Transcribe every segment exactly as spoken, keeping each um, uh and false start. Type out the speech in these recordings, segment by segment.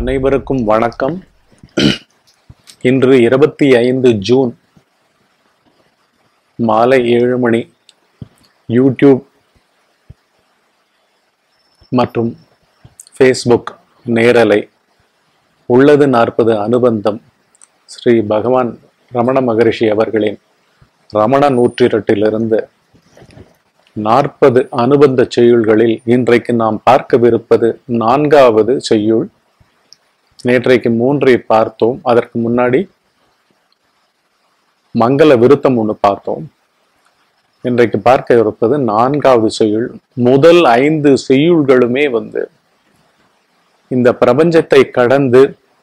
அனைவருக்கும் வணக்கம். இன்று இருபத்தி ஐந்து ஜூன் மாலை ஏழு மணி யூடியூப் மற்றும் ஃபேஸ்புக் நேரலை உள்ளது நாற்பது அனுபந்தம் ஸ்ரீ பகவான் ரமண மகரிஷி அவர்களின் ரமண நூற்றிரட்டிலிருந்து நாற்பது அனுபந்த செய்யுள்களில் இன்றைக்கு நாம் பார்க்கவிருப்பது நான்காவது செய்யுள். நேற்றைக்கு மூன்றை பார்த்தோம். அதற்கு முன்னாடி மங்கள விருத்தம் ஒன்று பார்த்தோம். இன்றைக்கு பார்க்க இருப்பது நான்காவது செய்யுள். முதல் ஐந்து செய்யுள்களுமே வந்து இந்த பிரபஞ்சத்தை கடந்து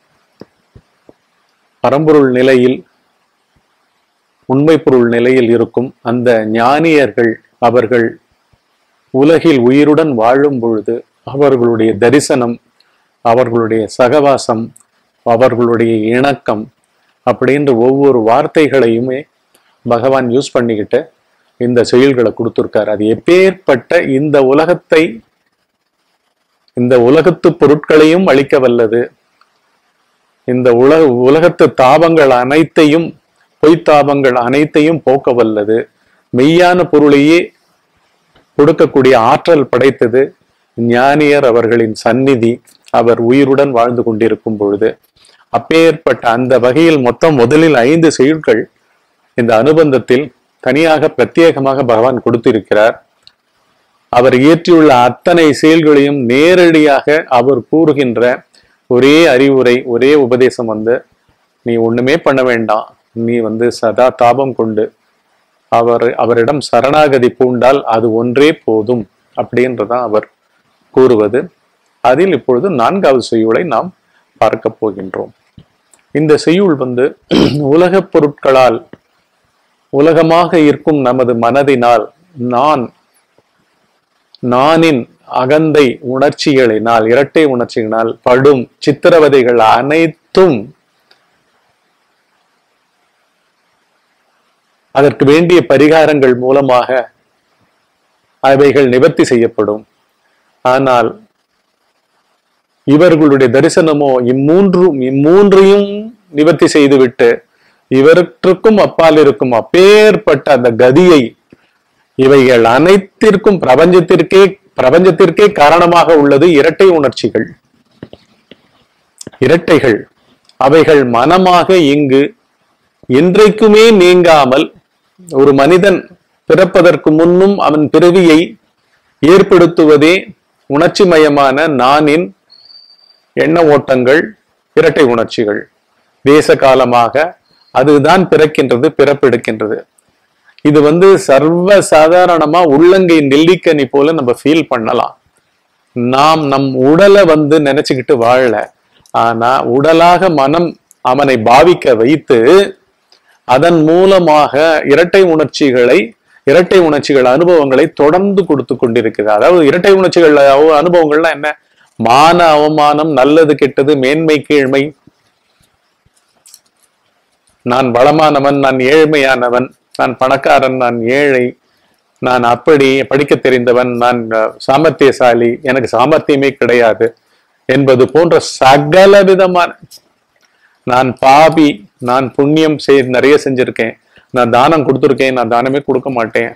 பரம்பொருள் நிலையில் உண்மை பொருள் நிலையில் இருக்கும் அந்த ஞானியர்கள் அவர்கள் உலகில் உயிருடன் வாழும் பொழுது அவர்களுடைய தரிசனம், அவர்களுடைய சகவாசம், அவர்களுடைய இணக்கம் அப்படின்ற ஒவ்வொரு வார்த்தைகளையுமே பகவான் யூஸ் பண்ணிக்கிட்டு இந்த செயல்களை கொடுத்துருக்காரு. அது எப்பேற்பட்ட இந்த உலகத்தை இந்த உலகத்து பொருட்களையும் அழிக்க வல்லது, இந்த உலக உலகத்து தாபங்கள் அனைத்தையும் பொய்த்தாபங்கள் அனைத்தையும் போக்க வல்லது, மெய்யான பொருளையே கொடுக்கக்கூடிய ஆற்றல் படைத்தது ஞானியர் அவர்களின் சந்நிதி. அவர் உயிருடன் வாழ்ந்து கொண்டிருக்கும் பொழுது அப்பேற்பட்ட அந்த வகையில் மொத்தம் முதலில் ஐந்து செயல்கள் இந்த அனுபந்தத்தில் தனியாக பிரத்யேகமாக பகவான் கொடுத்திருக்கிறார். அவர் இயற்றியுள்ள அத்தனை செயல்களையும் நேரடியாக அவர் கூறுகின்ற ஒரே அறிவுரை, ஒரே உபதேசம் வந்து நீ ஒண்ணுமே பண்ண வேண்டாம், நீ வந்து சதா தாபம் கொண்டு அவர் அவரிடம் சரணாகதி பூண்டால் அது ஒன்றே போதும் அப்படின்றதான் அவர் கூறுவது. அதில் இப்பொழுது நான்காவது செய்யுளை நாம் பார்க்க போகின்றோம். இந்த செய்யுள் வந்து உலக பொருட்களால் உலகமாக இருக்கும் நமது மனதினால் நான் நானின் அகந்தை உணர்ச்சிகளினால் இரட்டை உணர்ச்சிகளினால் படும் சித்திரவதைகள் அனைத்தும் அதற்கு வேண்டிய பரிகாரங்கள் மூலமாக அவைகள் நிவர்த்தி செய்யப்படும். ஆனால் இவர்களுடைய தரிசனமோ இம்மூன்றும் இம்மூன்றையும் நிவர்த்தி செய்துவிட்டு இவற்றுக்கும் அப்பால் இருக்கும் அப்பேற்பட்ட அந்த கதியை இவைகள் அனைத்திற்கும் பிரபஞ்சத்திற்கே பிரபஞ்சத்திற்கே காரணமாக உள்ளது இரட்டை உணர்ச்சிகள், இரட்டைகள். அவைகள் மனமாக இங்கு என்றைக்குமே நீங்காமல் ஒரு மனிதன் பிறப்பதற்கு முன்னும் அவன் பிறவியை ஏற்படுத்துவதே உணர்ச்சி மயமான நானின் எண்ண ஓட்டங்கள், இரட்டை உணர்ச்சிகள். தேச காலமாக அதுதான் பிறக்கின்றது, பிறப்பெடுக்கின்றது. இது வந்து சர்வ சாதாரணமா உள்ளங்கை நெல்லிக்கனி போல நம்ம ஃபீல் பண்ணலாம். நாம் நம் உடலை வந்து நினைச்சுக்கிட்டு வாழல, ஆனா உடலாக மனம் அவனை பாவிக்க வைத்து அதன் மூலமாக இரட்டை உணர்ச்சிகளை இரட்டை உணர்ச்சிகள் அனுபவங்களை தொடர்ந்து கொடுத்து கொண்டிருக்கிறது. அதாவது இரட்டை உணர்ச்சிகள் அனுபவங்கள்லாம் என்ன? மான அவமானம், நல்லது கெட்டது, மேன்மை கீழ்மை, நான் பலமானவன், நான் ஏழ்மையானவன், நான் பணக்காரன், நான் ஏழை, நான் அப்படி படிக்க தெரிந்தவன், நான் சாமர்த்தியசாலி, எனக்கு சாமர்த்தியமே கிடையாது என்பது போன்ற சகல விதமான, நான் பாவி, நான் புண்ணியம் செய் நிறைய செஞ்சிருக்கேன், நான் தானம் கொடுத்துருக்கேன், நான் தானமே கொடுக்க மாட்டேன்,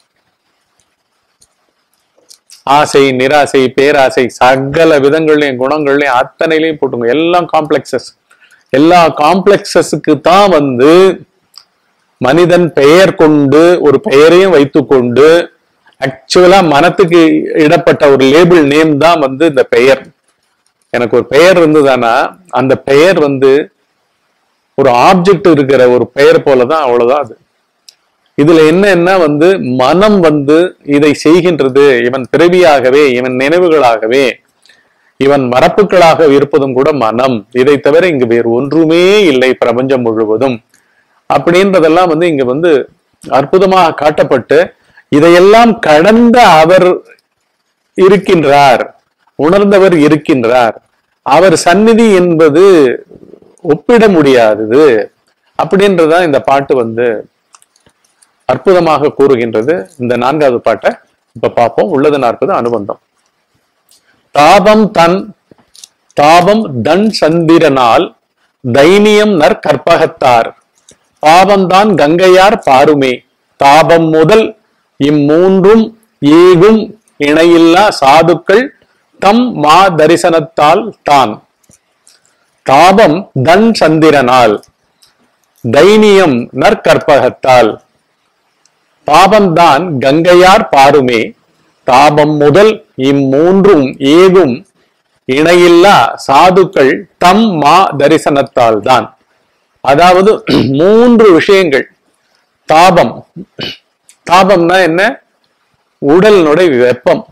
ஆசை, நிராசை, பேராசை, சகல விதங்கள்லையும் குணங்கள்லையும் அத்தனையிலையும் போட்டுங்க. எல்லாம் காம்ப்ளெக்சஸ். எல்லா காம்ப்ளெக்சஸுக்கு தான் வந்து மனிதன் பெயர் கொண்டு ஒரு பெயரையும் வைத்து கொண்டு ஆக்சுவலா மனத்துக்கு இடப்பட்ட ஒரு லேபிள் நேம் தான் வந்து இந்த பெயர். எனக்கு ஒரு பெயர் இருந்ததுன்னா அந்த பெயர் வந்து ஒரு ஆப்ஜெக்ட் இருக்கிற ஒரு பெயர் போலதான், அவ்வளவுதான் அது. இதுல என்னன்னா வந்து மனம் வந்து இதை செய்கின்றது. இவன் பிறவியாகவே, இவன் நினைவுகளாகவே, இவன் மரப்புகளாக இருப்பதும் கூட மனம். இதை தவிர இங்கு வேறு ஒன்றுமே இல்லை பிரபஞ்சம் முழுவதும் அப்படின்றதெல்லாம் வந்து இங்க வந்து அற்புதமாக காட்டப்பட்டு இதையெல்லாம் கடந்த அவர் இருக்கின்றார், உணர்ந்தவர் இருக்கின்றார். அவர் சந்நிதி என்பது ஒப்பிட முடியாதது அப்படின்றதான் இந்த பாட்டு வந்து அற்புதமாக கூறுகின்றது. இந்த நான்காவது பாட்டை இப்ப பார்ப்போம். உள்ளது நாற்பது அனுபந்தம். தாபம் தன் தாபம் தன் சந்திரனால் தைனியம் நற்கற்பகத்தார் பாவம்தான் கங்கையார் பாருமே தாபம் முதல் இம்மூன்றும் ஏகும் இணையில்லா சாதுக்கள் தம் மா தரிசனத்தால் தான். தாபம் தன் சந்திரனால் தைனியம் நற்கற்பகத்தால் பாவம்தான் கங்கையார் பாருமே தாபம் முதல் இம்மூன்றும் ஏகும் இணையில்லா சாதுக்கள் தம் மா தரிசனத்தால் தான். அதாவது மூன்று விஷயங்கள். தாபம், தாபம்னா என்ன? உடலினுடைய வெப்பம்.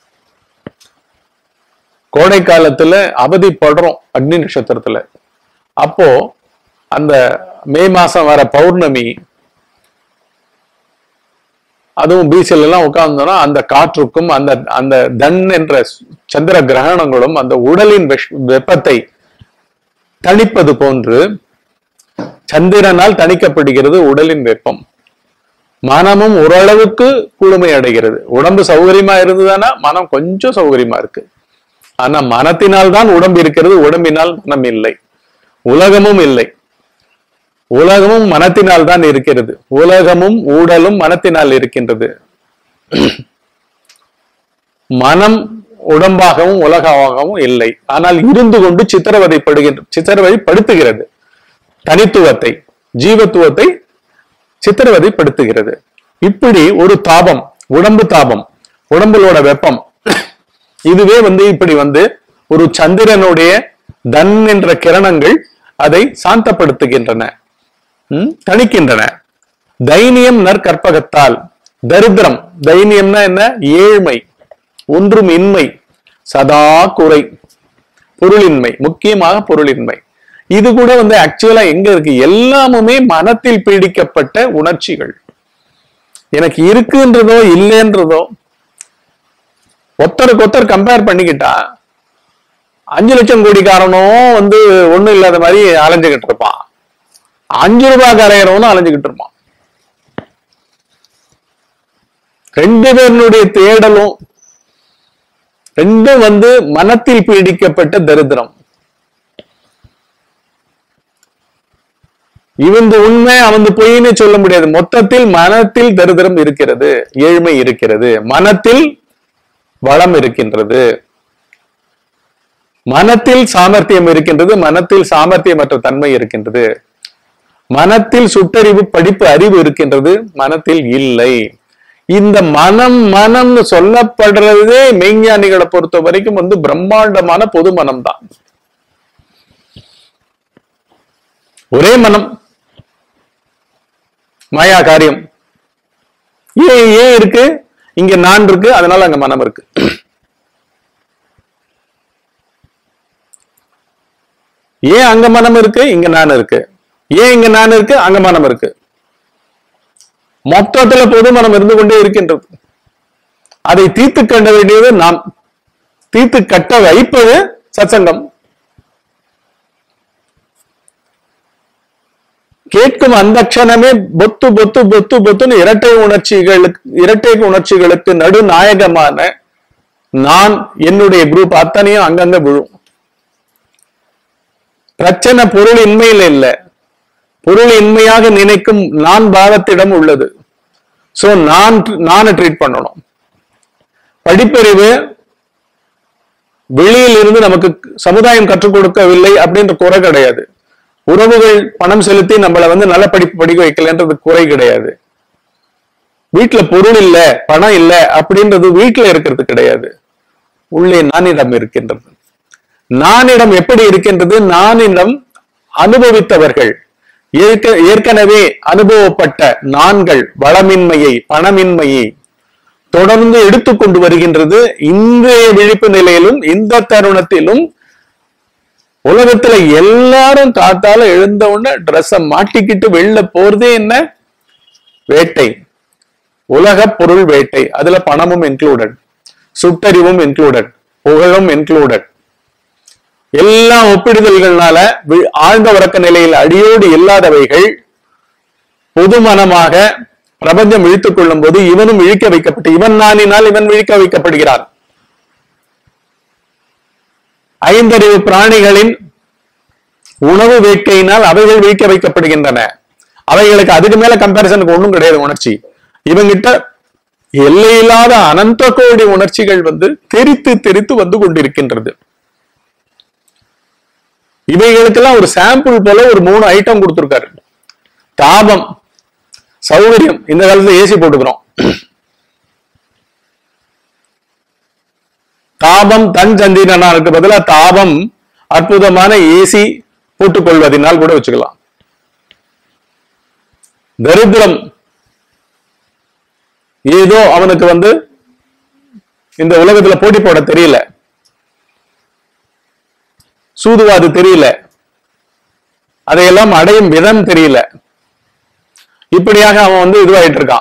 கோடை காலத்துல அவதிப்படுறோம் அக்னி நட்சத்திரத்துல. அப்போ அந்த மே மாசம் வர பௌர்ணமி, அதுவும் பீச்சில் எல்லாம் உட்கார்ந்தோம்னா அந்த காற்றுக்கும் அந்த அந்த தன் என்ற சந்திர கிரகணங்களும் அந்த உடலின் வெப்பத்தை தணிப்பது போன்று சந்திரனால் தணிக்கப்படுகிறது உடலின் வெப்பம். மனமும் ஓரளவுக்கு குளுமை அடைகிறது. உடம்பு சௌகரியமா இருந்ததுன்னா மனம் கொஞ்சம் சௌகரியமா இருக்கு. ஆனா மனத்தினால் தான் உடம்பு இருக்கிறது, உடம்பினால் மனம் இல்லை. உலகமும் இல்லை, உலகமும் மனத்தினால் தான் இருக்கிறது. உலகமும் ஊடலும் மனத்தினால் இருக்கின்றது. மனம் உடம்பாகவும் உலகமாகவும் இல்லை. ஆனால் இருந்து கொண்டு சித்திரவதைப்படுகின்ற சித்திரவதைப்படுத்துகிறது. தனித்துவத்தை, ஜீவத்துவத்தை சித்திரவதைப்படுத்துகிறது. இப்படி ஒரு தாபம், உடம்பு தாபம், உடம்புலோட வெப்பம், இதுவே வந்து இப்படி வந்து ஒரு சந்திரனுடைய தன் என்ற கிரணங்கள் அதை சாந்தப்படுத்துகின்றன, தணிக்கின்றன. தைனியம் நற்கற்பகத்தால் தரித்திரம், தைனியம்னா என்ன? ஏழ்மை, ஒன்றும் இன்மை, சதா குறை, பொருளின்மை, முக்கியமாக பொருளின்மை. இது கூட வந்து ஆக்சுவலா எங்க இருக்கு? எல்லாமுமே மனத்தில் பீடிக்கப்பட்ட உணர்ச்சிகள். எனக்கு இருக்குன்றதோ இல்லைன்றதோ ஒருத்தருக்கு ஒருத்தர் கம்பேர் பண்ணிக்கிட்டா அஞ்சு லட்சம் கோடிக்காரனும் வந்து ஒண்ணும் இல்லாத மாதிரி அலைஞ்சுக்கிட்டு இருப்பான், அஞ்சு ரூபாய் கரையறவனும் அலைஞ்சுக்கிட்டு இருப்பான். ரெண்டு பேருடைய தேடலும் ரெண்டும் வந்து மனத்தில் பீடிக்கப்பட்ட தரித்திரம். இவன் உண்மை அவன் பொய்ன்னு சொல்ல முடியாது. மொத்தத்தில் மனத்தில் தரித்திரம் இருக்கிறது, ஏழ்மை இருக்கிறது, மனத்தில் வளம் இருக்கின்றது, மனத்தில் சாமர்த்தியம் இருக்கின்றது, மனத்தில் சாமர்த்தியமற்ற தன்மை இருக்கின்றது, மனத்தில் சுட்டறிவு படிப்பு அறிவு இருக்கின்றது, மனத்தில் இல்லை. இந்த மனம் மனம்னு சொல்லப்படுறதே மெய்ஞானிகளை பொறுத்த வரைக்கும் வந்து பிரம்மாண்டமான பொது மனம் தான். ஒரே மனம், மாயா காரியம். ஏன் ஏன் இருக்கு? இங்க நான் இருக்கு, அதனால அங்க மனம் இருக்கு. ஏன் அங்க மனம் இருக்கு, இங்க நான் இருக்கு? ஏன் இங்க நான் இருக்கு, அங்க மனம் இருக்கு? மொத்தத்துல பொது மனம் இருந்து கொண்டே இருக்கின்றது. அதை தீர்த்து கட்ட வேண்டியது நாம். தீர்த்து கட்ட வைப்பது சத்சங்கம். கேட்கும் அந்த க்ஷணமே பொத்து பொத்து பொத்து பொத்துன்னு இரட்டை உணர்ச்சிகளுக்கு இரட்டை உணர்ச்சிகளுக்கு நடுநாயகமான நான், என்னுடைய குரூப் அத்தனையும் அங்கங்க விழும். பிரச்சனை பொருள் இன்மையில இல்ல, பொருள் இன்மையாக நினைக்கும் நான் பாவத்திடம் உள்ளது. சோ நான் நானை ட்ரீட் பண்ணணும். படிப்பறிவு வெளியில் இருந்து நமக்கு சமுதாயம் கற்றுக் கொடுக்கவில்லை அப்படின்ற குறை கிடையாது. உறவுகள் பணம் செலுத்தி நம்மளை வந்து நல்ல படிப்பு படிக்க வைக்கலன்றது குறை கிடையாது. வீட்டுல பொருள் இல்ல, பணம் இல்ல அப்படின்றது வீட்டுல இருக்கிறது கிடையாது. உள்ளே நானிடம் இருக்கின்றது. நானிடம் எப்படி இருக்கின்றது? நானிடம் அனுபவித்தவர்கள், ஏற்கனவே அனுபவப்பட்ட நான்கள் வளமின்மையை, பணமின்மையை தொடர்ந்து எடுத்துக்கொண்டு வருகின்றது. இன்றைய விழிப்பு நிலையிலும் இந்த தருணத்திலும் உலகத்துல எல்லாரும் காத்தால எழுந்த உடனே ட்ரெஸ்ஸ மாட்டிக்கிட்டு வெளில போறதே என்ன? வேட்டை, உலக பொருள் வேட்டை. அதுல பணமும் இன்க்ளூடட், சுட்டறிவும் இன்க்ளூடட், புகழும் இன்க்ளூடட். எல்லா ஒப்பிடுதல்கள்னால ஆழ்ந்த உறக்க நிலையில் அடியோடு இல்லாதவைகள் பொதுமனமாக பிரபஞ்சம் இழுத்துக் கொள்ளும் போது இவனும் இழுக்க வைக்கப்பட்டு, இவன் நானினால் இவன் இழுக்க வைக்கப்படுகிறான். ஐந்தறிவு பிராணிகளின் உணவு வேட்கையினால் அவைகள் வீழ்க்க வைக்கப்படுகின்றன. அவைகளுக்கு அதுக்கு மேல கம்பேரிசனுக்கு ஒண்ணும் கிடையாது உணர்ச்சி. இவங்கிட்ட எல்லையில்லாத அனந்த கோடி உணர்ச்சிகள் வந்து தெரித்து தெரித்து வந்து கொண்டிருக்கின்றது. இவைகளுக்கெல்லாம் ஒரு சாம்பிள் போல ஒரு மூணு ஐட்டம் கொடுத்திருக்காரு. தாபம், சௌகரியம். இந்த காலத்துல ஏசி போட்டுக்கிறோம். தாபம் தன் சந்திரனாருக்கு பதிலா தாபம் அற்புதமான ஏசி போட்டுக் கொள்வதனால் கூட வச்சுக்கலாம். தரித்திரம், ஏதோ அவனுக்கு வந்து இந்த உலகத்துல போட்டி போட தெரியல, சூதுவாது தெரியல, அதையெல்லாம் அடையும் விதம் தெரியல, இப்படியாக அவன் வந்து இதுவாயிட்டு இருக்கான்.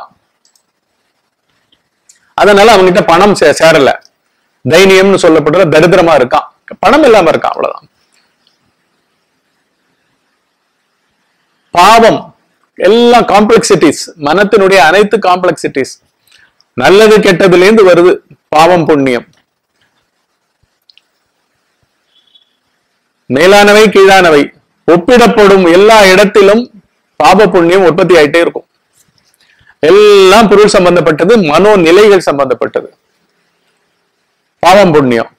அதனால அவன்கிட்ட பணம் சேரல, தைனியம்னு சொல்லப்படுற தரித்திரமா இருக்கான், பணம் இல்லாம இருக்கான், அவ்வளவுதான். பாவம் எல்லாம் காம்ப்ளெக்சிட்டிஸ், மனத்தினுடைய அனைத்து காம்ப்ளெக்சிட்டிஸ், நல்லது கெட்டதுல இருந்து வருது பாவம் புண்ணியம். மேலானவை கீழானவை ஒப்பிடப்படும் எல்லா இடத்திலும் பாவ புண்ணியம் உற்பத்தி ஆயிட்டே இருக்கும். எல்லாம் பொருள் சம்பந்தப்பட்டது, மனோ நிலைகள் சம்பந்தப்பட்டது. பாவம் புண்ணியம்.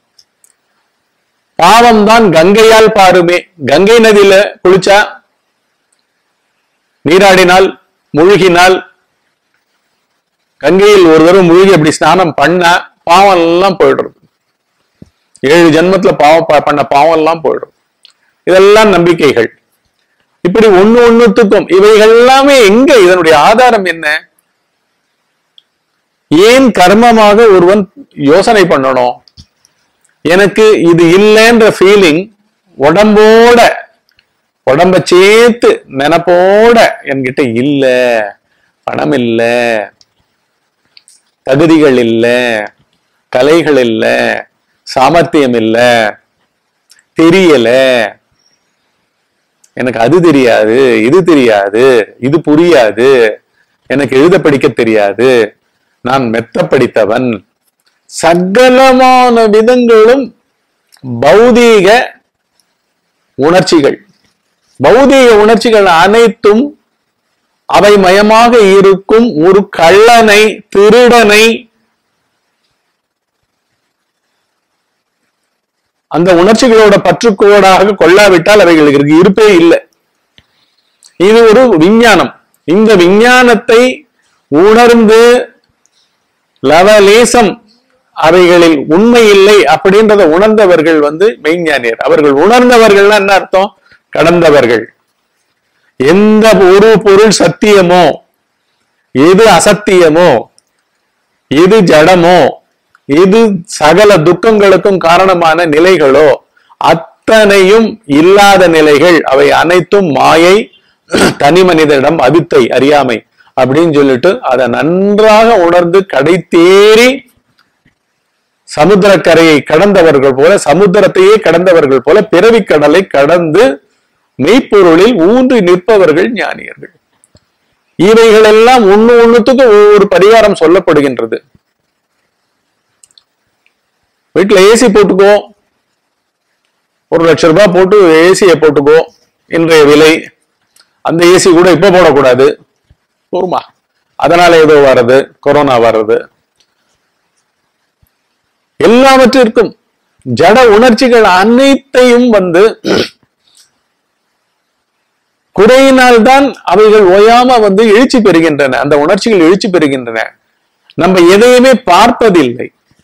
பாவம் தான் கங்கையால் பாருமே. கங்கை நதியில குளிச்சா, நீராடினால், முழுகினால், கங்கையில் ஒரு தடவை முழுகி அப்படி ஸ்நானம் பண்ண பாவம் எல்லாம் போயிடுறது. ஏழு ஜென்மத்துல பாவம் பண்ண பாவம் எல்லாம் போயிடும். இதெல்லாம் நம்பிக்கைகள். இப்படி ஒண்ணு ஒண்ணுத்துக்கும் இவைகள் எல்லாமே எங்க, இதனுடைய ஆதாரம் என்ன? ஏன் கர்மமாக ஒருவன் யோசனை பண்ணணும்? எனக்கு இது இல்லைன்ற ஃபீலிங் உடம்போட, உடம்ப சேர்த்து நினைப்போட என்கிட்ட இல்ல, பணம் இல்ல, தகுதிகள் இல்ல, கலைகள் இல்ல, சாமர்த்தியம் இல்ல, தெரியல, எனக்கு அது தெரியாது, இது தெரியாது, இது புரியாது, எனக்கு எழுத படிக்க தெரியாது, நான் மெத்த படித்தவன், சகலமான விதங்களும் பௌதீக உணர்ச்சிகள். பௌதீக உணர்ச்சிகள் அனைத்தும் அவை மயமாக இருக்கும் ஒரு கள்ளனை, திருடனை அந்த உணர்ச்சிகளோட பற்றுக்கோடாக கொள்ளாவிட்டால் அவைகளுக்கு இருப்பே இல்லை. இது ஒரு விஞ்ஞானம். இந்த விஞ்ஞானத்தை உணர்ந்து லவலேசம் அவைகளில் உண்மை இல்லை அப்படின்றத உணர்ந்தவர்கள் வந்து மெய்ஞானியர். அவர்கள் உணர்ந்தவர்கள்னா என்ன அர்த்தம்? கடந்தவர்கள். எந்த ஒரு பொருள் சத்தியமோ, எது அசத்தியமோ, எது ஜடமோ, எது சகல துக்கங்களுக்கும் காரணமான நிலைகளோ அத்தனையும் இல்லாத நிலைகள். அவை அனைத்தும் மாயை, தனி மனிதனிடம் அவித்தை, அறியாமை அப்படின்னு சொல்லிட்டு அதை நன்றாக உணர்ந்து கடை தேறி சமுத்திரக்கரையை கடந்தவர்கள் போல, சமுத்திரத்தையே கடந்தவர்கள் போல பிறவி கடலை கடந்து மெய்ப்பொருளில் ஊன்றி நிற்பவர்கள் ஞானியர்கள். இவைகள் எல்லாம் ஒண்ணு ஒண்ணுத்துக்கு ஒவ்வொரு பரிகாரம் சொல்லப்படுகின்றது. வீட்டுல ஏசி போட்டுக்கோ, ஒரு லட்சம் ரூபாய் போட்டு ஏசியை போட்டுக்கோ, இன்றைய விலை. அந்த ஏசி கூட இப்ப போடக்கூடாது, போருமா, அதனால ஏதோ வர்றது, கொரோனா வர்றது, எல்லாவற்றிற்கும் ஜட உணர்ச்சிகள் அனைத்தையும் வந்து குறையினால்தான் அவைகள் ஓயாம வந்து எழுச்சி பெறுகின்றன. அந்த உணர்ச்சிகள் எழுச்சி பெறுகின்றன. நம்ம எதையுமே பார்ப்பதில்லை.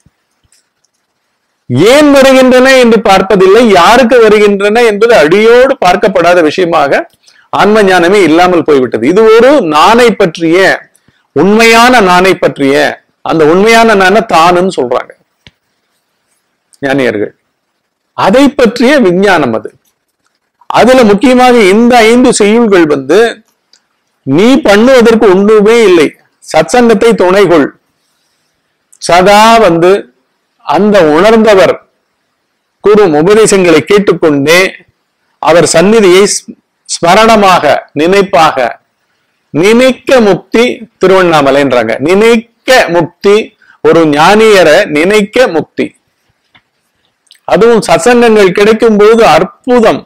ஏன் வருகின்றன என்று பார்ப்பதில்லை, யாருக்கு வருகின்றன என்பது அடியோடு பார்க்கப்படாத விஷயமாக ஆன்ம ஞானமே இல்லாமல் போய்விட்டது. இது ஒரு நானை பற்றிய, உண்மையான நானை பற்றிய, அந்த உண்மையான நானை தானுன்னு சொல்றாங்க ஞானியர்கள். அதை பற்றிய விஞ்ஞானம் அது. அதுல முக்கியமாக இந்த ஐந்து செய்யுள்கள் வந்து நீ பண்ணுவதற்கு ஒன்றுமே இல்லை. சத்சங்கத்தை துணைகொள். சதா வந்து அந்த உணர்ந்தவர் கூறும் உபதேசங்களை கேட்டுக்கொண்டே அவர் சந்நிதியை ஸ்மரணமாக, நினைப்பாக, நினைக்க முக்தி திருவண்ணாமலைன்றாங்க. நினைக்க முக்தி, ஒரு ஞானியரை நினைக்க முக்தி. அதுவும் சத்சங்கங்கள் கிடைக்கும் பொழுது அற்புதம்.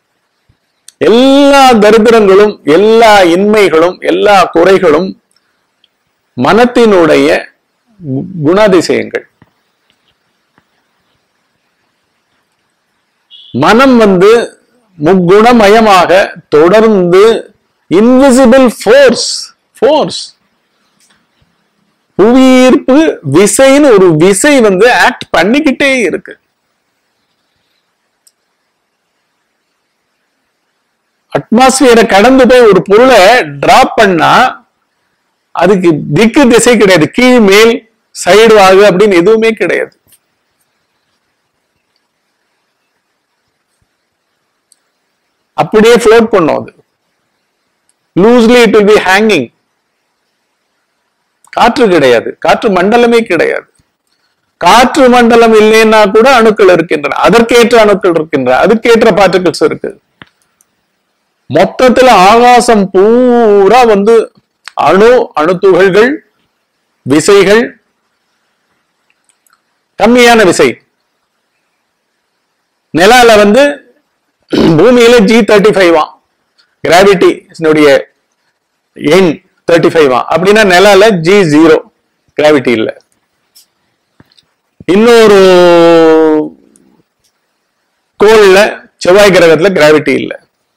எல்லா தரித்திரங்களும், எல்லா இன்மைகளும், எல்லா குறைகளும் மனத்தினுடைய குணாதிசயங்கள். மனம் வந்து முக்குணமயமாக தொடர்ந்து இன்விசிபிள் ஃபோர்ஸ் ஃபோர்ஸ் புவியீர்ப்பு விசைன்னு ஒரு விசை வந்து ஆக்ட் பண்ணிக்கிட்டே இருக்கு. அட்மாஸ்பியரை கடந்து போய் ஒரு பொருளை டிராப் பண்ணா அதுக்கு திக்கு திசை கிடையாது, கீழ் மேல் சைடு ஆகு அப்படின்னு எதுவுமே கிடையாது. அப்படியே ஃப்ளோட் பண்ணும். அது loosely it will be hanging. காற்று கிடையாது, காற்று மண்டலமே கிடையாது. காற்று மண்டலம் இல்லைன்னா கூட அணுக்கள் இருக்கின்றன, அதற்கேற்ற அணுக்கள் இருக்கின்றன, அதுக்கேற்ற பார்ட்டிகிள்ஸ் இருக்கு. மொத்தத்துல ஆகாசம் பூரா வந்து அணு அணு துகள்கள், விசைகள், கம்மியான விசை. நிலால வந்து பூமியில ஜி தேர்ட்டி ஃபைவ் கிராவிட்டி எண் தேர்ட்டி ஃபைவ் அப்படின்னா நிலால ஜி ஜீரோ கிராவிட்டி இல்ல. இன்னொரு கோள்ல செவ்வாய் கிரகத்துல கிராவிட்டி இல்ல,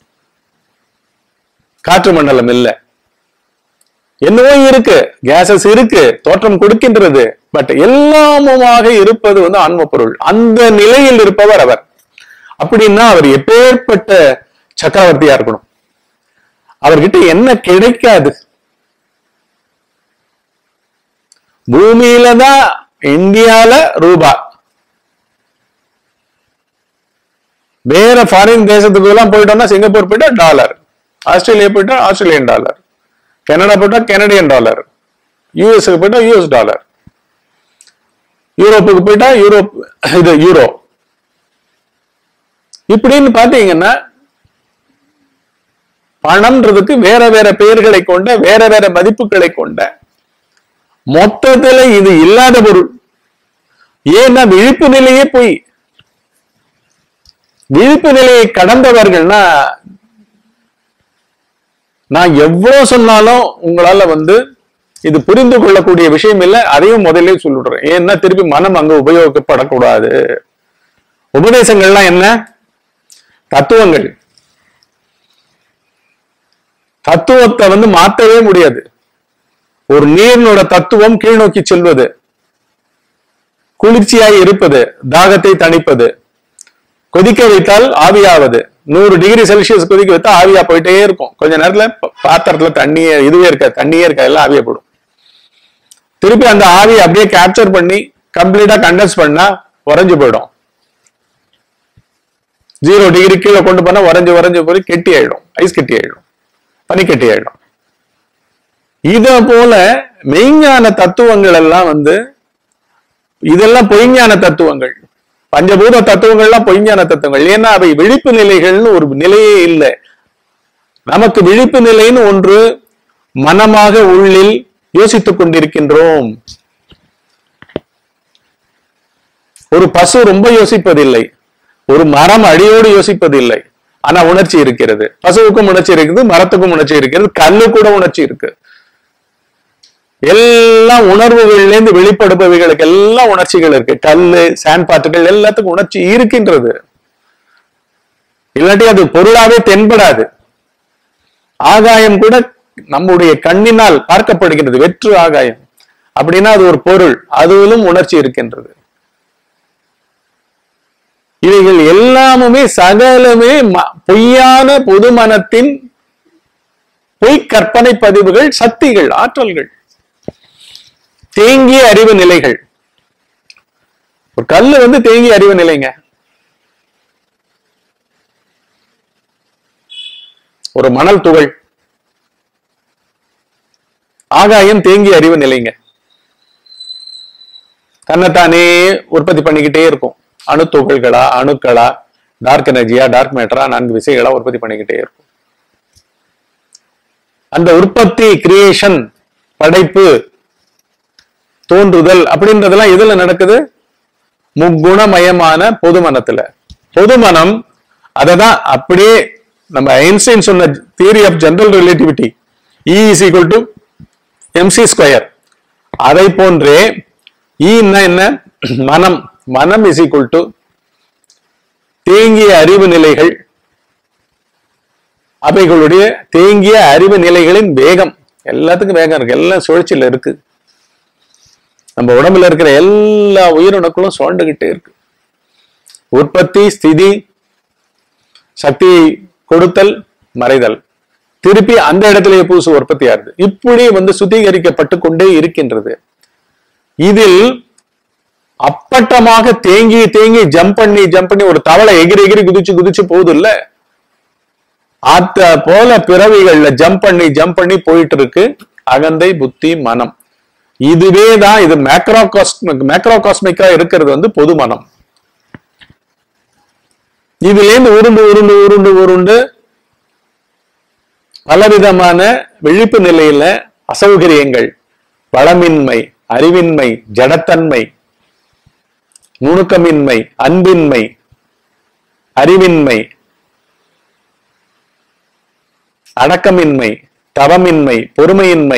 காற்று மண்டலம் இல்ல. என்னவோ இருக்கு, கேசஸ் இருக்கு, தோற்றம் கொடுக்கின்றது. பட் எல்லாமுமாக இருப்பது வந்து ஆன்ம பொருள். அந்த நிலையில் இருப்பவர் அவர். அப்படின்னா அவர் எப்பேற்பட்ட சக்கரவர்த்தியா இருக்கணும். அவர்கிட்ட என்ன கிடைக்காது? பூமியில தான் இந்தியால ரூபா, வேற ஃபாரின் தேசத்துக்கு எல்லாம் போயிட்டோம்னா சிங்கப்பூர் போயிட்டா டாலர், ஆஸ்திரேலியா போயிட்டா ஆஸ்திரேலியன் டாலர், கனடா போயிட்டா கனடியன் டாலர், யூஎஸ்க்கு போயிட்டா யூஎஸ் டாலர், யூரோப்புக்கு போயிட்டா யூரோப் இது யூரோ. இப்படின்னு பாத்தீங்கன்னா பணம்ன்றதுக்கு வேற வேற பெயர்களை கொண்ட, வேற வேற மதிப்புகளை கொண்ட, மொத்தத்துல இது இல்லாத பொருள். ஏன்னா விழிப்பு நிலையே போய், விழிப்பு நிலையை கடந்தவர்கள்னா நான் எவ்வளவு சொன்னாலும் உங்களால வந்து இது புரிந்து கொள்ளக்கூடிய விஷயம் இல்லை. அதையும் முதல்ல சொல்லிடுறேன். ஏன்னா திருப்பி மனம் அங்க உபயோகிக்கப்படக்கூடாது. உபதேசங்கள்லாம் என்ன? தத்துவங்கள். தத்துவத்தை வந்து மாற்றவே முடியாது. ஒரு நீரினோட தத்துவம் கீழ் நோக்கி செல்வது, குளிர்ச்சியாய் இருப்பது, தாகத்தை தணிப்பது, கொதிக்க வைத்தால் ஆவியாவது. நூறு டிகிரி செல்சியஸ் கொதிக்க வைத்தா ஆவியா போயிட்டே இருக்கும். கொஞ்ச நேரத்துல பாத்திரத்துல தண்ணியே இதுவே இருக்க, தண்ணியே இருக்க, எல்லாம் ஆவியா போடும். திருப்பி அந்த ஆவியை அப்படியே கேப்சர் பண்ணி கம்ப்ளீட்டா கண்டென்ஸ் பண்ணா உறைஞ்சு போயிடும். ஜீரோ டிகிரி கீழே கொண்டு போனா உறைஞ்சு உறைஞ்சு போய் கெட்டி ஆயிடும், ஐஸ் கெட்டி ஆயிடும், பனி கெட்டி ஆயிடும். இத போல மெய்ஞான தத்துவங்கள் எல்லாம் வந்து இதெல்லாம் பொய்ஞான தத்துவங்கள். பஞ்சபூத தத்துவங்கள்லாம் பொய்ஞான தத்துவங்கள். ஏன்னா அவை விழிப்பு நிலைகள்னு ஒரு நிலையே இல்லை. நமக்கு விழிப்பு நிலைன்னு ஒன்று மனமாக உள்ளில் யோசித்துக் கொண்டிருக்கின்றோம். ஒரு பசு ரொம்ப யோசிப்பதில்லை, ஒரு மரம் அடியோடு யோசிப்பதில்லை. ஆனா உணர்ச்சி இருக்கிறது. பசுவுக்கும் உணர்ச்சி இருக்குது, மரத்துக்கும் உணர்ச்சி இருக்கிறது, கல்லு கூட உணர்ச்சி இருக்கு. எல்லாம் உணர்வுகள்ல இருந்து வெளிப்படுபவைகளுக்கு எல்லாம் உணர்ச்சிகள் இருக்கு. கல்லு, சாண்ட் பார்ட்டிகள் எல்லாத்துக்கும் உணர்ச்சி இருக்கின்றது. இல்லாட்டி அது பொருளாவே தென்படாது. ஆகாயம் கூட நம்முடைய கண்ணினால் பார்க்கப்படுகின்றது, வெற்று ஆகாயம். அப்படின்னா அது ஒரு பொருள், அதுவிலும் உணர்ச்சி இருக்கின்றது. இவைகள் எல்லாமுமே சகலமே பொய்யான பொது மனத்தின் பொய் கற்பனை பதிவுகள், சக்திகள், ஆற்றல்கள், தேங்கிய அறிவு நிலைகள். ஒரு கல்லு வந்து தேங்கிய அறிவு நிலைங்க. ஒரு மணல் துகள், ஆகாயம் தேங்கிய அறிவு நிலைங்க. தன்னைத்தானே உற்பத்தி பண்ணிக்கிட்டே இருக்கும். அணு துகள்களா, அணுக்களா, டார்க் எனர்ஜியா, டார்க் மேட்டரா, நான்கு விசைகளா உற்பத்தி பண்ணிக்கிட்டே இருக்கும். அந்த உற்பத்தி, கிரியேஷன், படைப்பு, தோன்றுதல் அப்படின்றதெல்லாம் எதுல நடக்குது? முக்குணமயமான பொது மனத்துல. பொது மனம் அததான் அப்படியே நம்ம ஐன்ஸ்டைன் சொன்ன theory of general relativity E is equal to mc square, அதை போன்றே E என்ன, மனம். மனம் இஸ் ஈக்குவல் டு தேங்கிய அறிவு நிலைகள், அவைகளுடைய தேங்கிய அறிவு நிலைகளின் வேகம். எல்லாத்துக்கும் வேகம் இருக்கு, எல்லாம் சுழற்சியில இருக்கு. நம்ம உடம்புல இருக்கிற எல்லா உயிரினங்களும் சுழண்டுகிட்டே இருக்கு. உற்பத்தி, ஸ்திதி, சக்தி கொடுத்தல், மறைதல், திருப்பி அந்த இடத்திலேயே புதுசு உற்பத்தி ஆகுது. இப்படி வந்து சுத்திகரிக்கப்பட்டு கொண்டே இருக்கின்றது. இதில் அப்பட்டமாக தேங்கி தேங்கி ஜம்ப் பண்ணி ஜம்ப் பண்ணி ஒரு தவளை எகிரி எகிரி குதிச்சு குதிச்சு போகுது இல்ல, அத போல பிறவிகள்ல ஜம்ப் பண்ணி ஜம்ப் பண்ணி போயிட்டு இருக்கு அகந்தை, புத்தி, மனம். இதுவே தான் இது மேக்ரோகாஸ்மிக் மேக்ரோகாஸ்மிக்கா இருக்கிறது வந்து பொது மனம். இதுல இருந்து உருண்டு உருண்டு உருண்டு உருண்டு பலவிதமான விழிப்பு நிலையில அசௌகரியங்கள், வளமின்மை, அறிவின்மை, ஜடத்தன்மை, நுணுக்கமின்மை, அன்பின்மை, அறிவின்மை, அடக்கமின்மை, தவமின்மை, பொறுமையின்மை,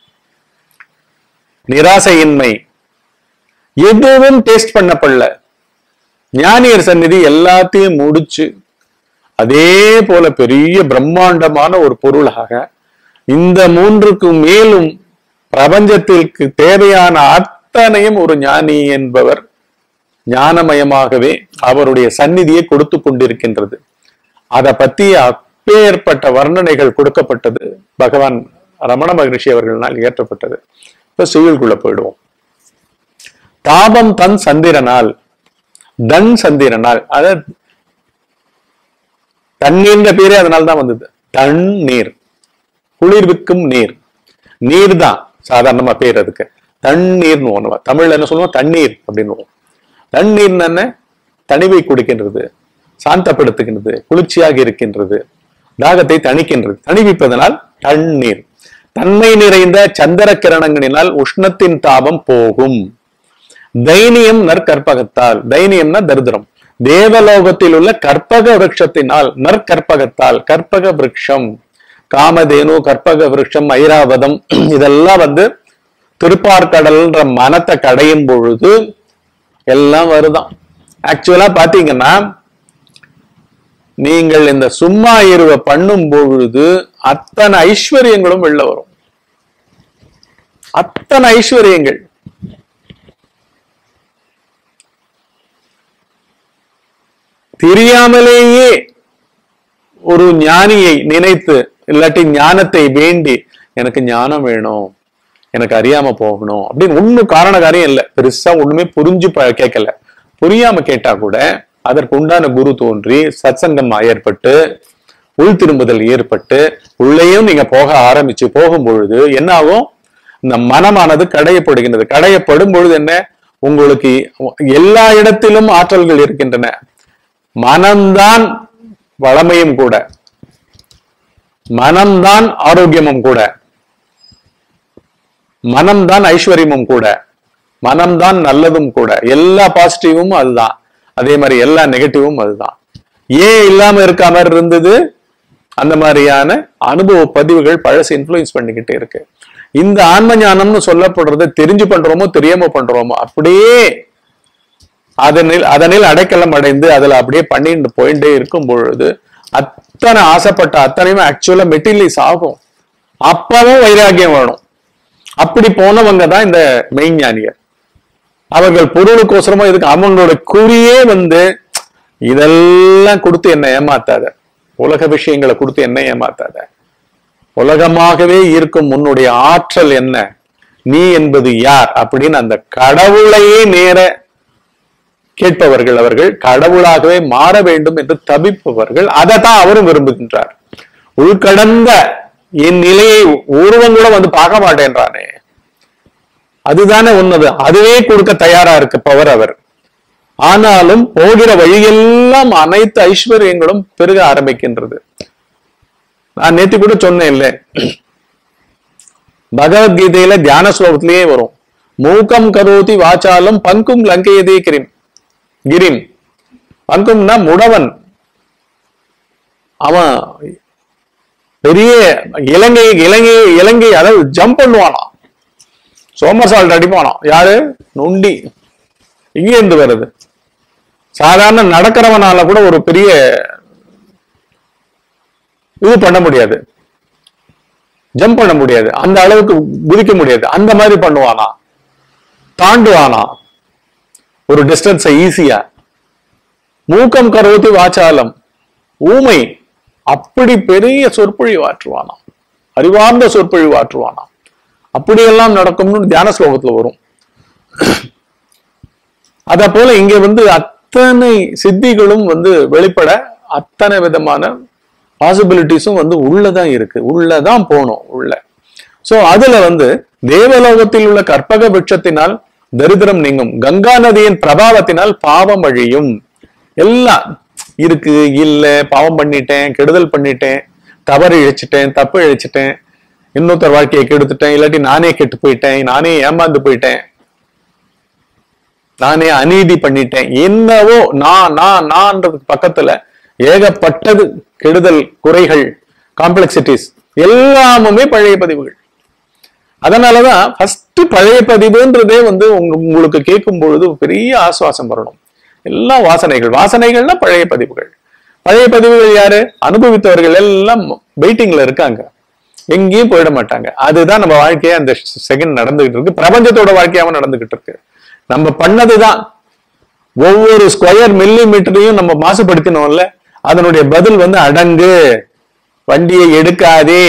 நிராசையின்மை, எதுவும் டேஸ்ட் பண்ணப்படல. ஞானியர் சந்நிதி எல்லாத்தையும் முடிச்சு அதே போல பெரிய பிரம்மாண்டமான ஒரு பொருளாக இந்த மூன்றுக்கு மேலும் பிரபஞ்சத்திற்கு தேவையான அத்தனையும் ஒரு ஞானி என்பவர் ஞானமயமாகவே அவருடைய சந்நிதியை கொடுத்து கொண்டிருக்கின்றது. அதை பத்தி அப்பேற்பட்ட வர்ணனைகள் கொடுக்கப்பட்டது பகவான் ரமண மகரிஷி அவர்களால் இயற்றப்பட்டது. இப்ப சுயல்குள்ள போயிடுவோம். தாபம் தன் சந்திரனால், தன் சந்திரனால், அத தண்ணீர்ன்ற பேரே அதனால்தான் வந்தது. தண்ணீர், குளிர்விக்கும் நீர், நீர் தான் சாதாரணமா பேர் அதுக்கு. தண்ணீர்னு ஒண்ணுவா, தமிழ்ல என்ன சொல்லுவோம், தண்ணீர் அப்படின்னு. தண்ணீர் என்ன, தனிவை குடிக்கின்றது, சாந்தப்படுத்துகின்றது, குளிர்ச்சியாக இருக்கின்றது, தாகத்தை தணிக்கின்றது. தணிவிப்பதனால் தண்ணீர். தன்மை நிறைந்த சந்திர கிரணங்களினால் உஷ்ணத்தின் தாபம் போகும். தைனியம் நற்கற்பகத்தால், தைனியம்னா தரித்திரம், தேவலோகத்தில் உள்ள கற்பக விருட்சத்தினால், நற்கற்பகத்தால், கற்பக விருட்சம், காமதேனு, கற்பக விருட்சம், ஐராவதம், இதெல்லாம் வந்து திருப்பார்கடல்ன்ற மனத்தை கடையும் பொழுது எல்லாம் வருதான். ஆக்சுவலா பாத்தீங்கன்னா நீங்கள் இந்த சும்மா இருவ பண்ணும் பொழுது அத்தனை ஐஸ்வர்யங்களும் வெளில வரும். அத்தனை ஐஸ்வர்யங்கள். தெரியாமலேயே ஒரு ஞானியை நினைத்து இல்லாட்டி ஞானத்தை வேண்டி, எனக்கு ஞானம் வேணும், எனக்கு அறியாம போகணும் அப்படின்னு ஒண்ணும் காரண காரியம் இல்லை, பெருசா ஒண்ணுமே புரிஞ்சு கேட்கல. புரியாம கேட்டா கூட அதற்கு உண்டான குரு தோன்றி சத்சங்கம் ஏற்பட்டு உள் திரும்புதல் ஏற்பட்டு உள்ளேயும் நீங்க போக ஆரம்பிச்சு போகும் பொழுது என்ன ஆகும், இந்த மனமானது கடையப்படுகின்றது. கடையப்படும் பொழுது என்ன, உங்களுக்கு எல்லா இடத்திலும் ஆற்றல்கள் இருக்கின்றன. மனம்தான் வளமையும் கூட, மனம்தான் ஆரோக்கியமும் கூட, மனம்தான் ஐஸ்வர்யமும் கூட, மனம்தான் நல்லதும் கூட. எல்லா பாசிட்டிவும் அதுதான், அதே மாதிரி எல்லா நெகட்டிவும் அதுதான். ஏன் இல்லாம இருக்க மாதிரி இருந்தது, அந்த மாதிரியான அனுபவ பதிவுகள் பழசு இன்ஃப்ளூயன்ஸ் பண்ணிக்கிட்டே இருக்கு. இந்த ஆன்ம ஞானம்னு சொல்லப்படுறத தெரிஞ்சு பண்றோமோ தெரியாம பண்றோமோ அப்படியே அதனில் அதனில் அடைக்கலம் அடைந்து அதுல அப்படியே பண்ணிட்டு போயிட்டே இருக்கும் பொழுது அத்தனை ஆசைப்பட்ட அத்தனையுமே ஆக்சுவலா மெட்டீரியலைஸ் ஆகும். அப்பவும் வைராகியம் வேணும். அப்படி போனவங்க தான் இந்த மெய்ஞானியர். அவர்கள் பொருளுக்கோசரமா இதுக்கு அவங்களோட குறியே வந்து இதெல்லாம் கொடுத்து என்ன ஏமாத்தாத, உலக விஷயங்களை கொடுத்து என்ன ஏமாத்தாத, உலகமாகவே இருக்கும் உன்னுடைய ஆற்றல் என்ன, நீ என்பது யார் அப்படின்னு அந்த கடவுளையே நேர கேட்பவர்கள். அவர்கள் கடவுளாகவே மாற வேண்டும் என்று தபிப்பவர்கள். அதை தான் அவரும் விரும்புகின்றார். உள்கடந்த என் நிலையை ஒருவன் கூட வந்து பார்க்க மாட்டேன்றானே, அதுதானே உண்மை. அதுவே கொடுக்க தயாரா இருப்பவர் அவர். ஆனாலும் போகிற வழியெல்லாம் அனைத்து ஐஸ்வர்யங்களும் பெருக ஆரம்பிக்கின்றது. நான் நேற்று கூட சொன்னேன் இல்ல, பகவத்கீதையில தியான ஸ்லோகத்திலேயே வரும், மூக்கம் கரோதி வாச்சாலும் பங்கும் லங்கையதே கிரீம். கிரீன். அங்கும்னா முடவன், அவன் பெரிய இலங்கை இலங்கை இலங்கை அதாவது ஜம்ப் பண்ணுவானா, சோமர்சால்ட் அடிப்பானா. யாரு? நொண்டி. இங்கே இருந்து வருது. சாதாரண நடக்கிறவனால கூட ஒரு பெரிய இது பண்ண முடியாது, ஜம்ப் பண்ண முடியாது, அந்த அளவுக்கு குதிக்க முடியாது. அந்த மாதிரி பண்ணுவானா, தாண்டுவானா ஒரு டிஸ்டன்ஸை ஈஸியா. மூக்கம் கரோதி வாச்சாலம், ஊமை, அப்படி பெரிய சொற்பொழிவு ஆற்றுவானா, அறிவார்ந்த சொற்பொழிவு ஆற்றுவானா. அப்படியெல்லாம் நடக்கும்னு தியான ஸ்லோகத்துல வரும். அத போல இங்க வந்து அத்தனை சித்திகளும் வந்து வெளிப்பட அத்தனை விதமான பாசிபிலிட்டிஸும் வந்து உள்ளதான் இருக்கு, உள்ளதான் போனோம் உள்ள. சோ அதுல வந்து தேவலோகத்தில் உள்ள கற்பக விருட்சத்தினால் தரித்திரம் நீங்கும், கங்கா நதியின் பிரபாவத்தினால் பாவம் அழியும். எல்லாம் இருக்கு, இல்ல, பாவம் பண்ணிட்டேன், கெடுதல் பண்ணிட்டேன், தவறு இழைச்சிட்டேன், தப்பு இழைச்சிட்டேன், இன்னொருத்தர் வாழ்க்கையை கெடுத்துட்டேன், இல்லாட்டி நானே கெட்டு போயிட்டேன், நானே ஏமாந்து போயிட்டேன், நானே அநீதி பண்ணிட்டேன், என்னவோ நான் நான் நான்றதுக்கு பக்கத்துல ஏகப்பட்டது கெடுதல், குறைகள், காம்ப்ளெக்சிட்டிஸ் எல்லாமுமே பழைய பதிவுகள். அதனாலதான் ஃபர்ஸ்ட் பழைய பதிவுன்றதே வந்து உங்களுக்கு கேட்கும் பொழுது பெரிய ஆசுவாசம் வரணும். எல்லா வாசனைகள், வாசனைகள்னா பழைய பதிவுகள். பழைய பதிவுகள் யாரு? அனுபவித்தவர்கள் எல்லாம் வெயிட்டிங்ல இருக்காங்க, எங்கேயும் போயிட மாட்டாங்க. அதுதான் நம்ம வாழ்க்கையை அந்த செகண்ட் நடந்துகிட்டு இருக்கு, பிரபஞ்சத்தோட வாழ்க்கையாவும் நடந்துகிட்டு இருக்கு. நம்ம பண்ணதுதான் ஒவ்வொரு ஸ்கொயர் மில்லி மீட்டரையும் நம்ம மாசுபடுத்தினோம்ல, அதனுடைய பதில் வந்து அடங்கு, வண்டியை எடுக்காதே,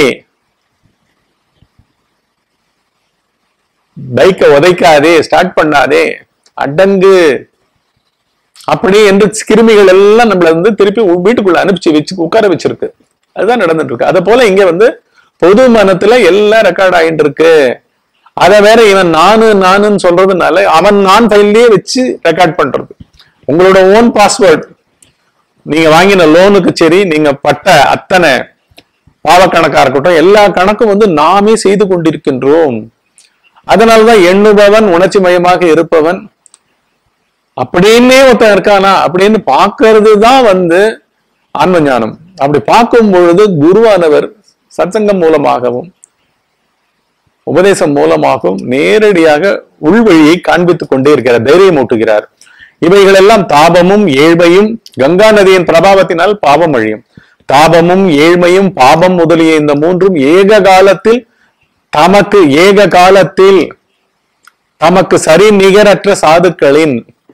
பைக்கை உதைக்காதே, ஸ்டார்ட் பண்ணாதே, அடங்கு, அப்படி என்று கிருமிகள் எல்லாம் நம்மள வந்து திருப்பி வீட்டுக்குள்ள அனுப்பிச்சு வச்சு உட்கார வச்சிருக்கு. அதுதான் நடந்துட்டு இருக்கு. அதை போல இங்க வந்து பொது மனத்துல எல்லாம் ரெக்கார்ட் ஆகிட்டு இருக்கு. அதை வேற இவன் நானு நானுன்னு சொல்றதுனால அவன் நான் ஃபைல்லயே வச்சு ரெக்கார்ட் பண்றது. உங்களோட ஓன் பாஸ்வேர்ட், நீங்க வாங்கின லோனுக்கு சரி, நீங்க பட்ட அத்தனை பாவ கணக்கா இருக்கட்டும், எல்லா கணக்கும் வந்து நாமே செய்து கொண்டிருக்கின்றோம். அதனாலதான் எண்ணுபவன் உணர்ச்சி மயமாக இருப்பவன் அப்படின்னே ஒருத்தன் இருக்கானா அப்படின்னு பார்க்கறது தான் வந்து ஆன்ம ஞானம். அப்படி பார்க்கும் பொழுது குருவானவர் சத்சங்கம் மூலமாகவும் உபதேசம் மூலமாகவும் நேரடியாக உள்வழியை காண்பித்துக் கொண்டே இருக்கிறார், தைரியம் ஊட்டுகிறார். இவைகள் எல்லாம் தாபமும் ஏழ்மையும் கங்கா நதியின் பிரபாவத்தினால் பாவம் அழியும். தாபமும் ஏழ்மையும் பாபம் முதலிய இந்த மூன்றும் ஏக காலத்தில் தமக்கு ஏக காலத்தில் தமக்கு சரி நிகரற்ற சாதுக்களின்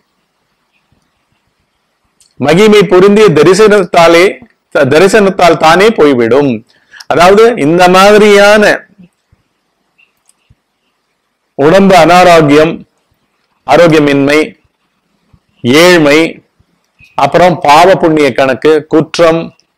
மகிமை பொருந்திய தரிசனத்தாலே தரிசனத்தால் தானே போய்விடும். அதாவது இந்த மாதிரியான உடம்பு அனாரோக்கியம், ஆரோக்கியமின்மை, ஏழ்மை, அப்புறம் பாவ புண்ணிய கணக்கு, குற்றம்,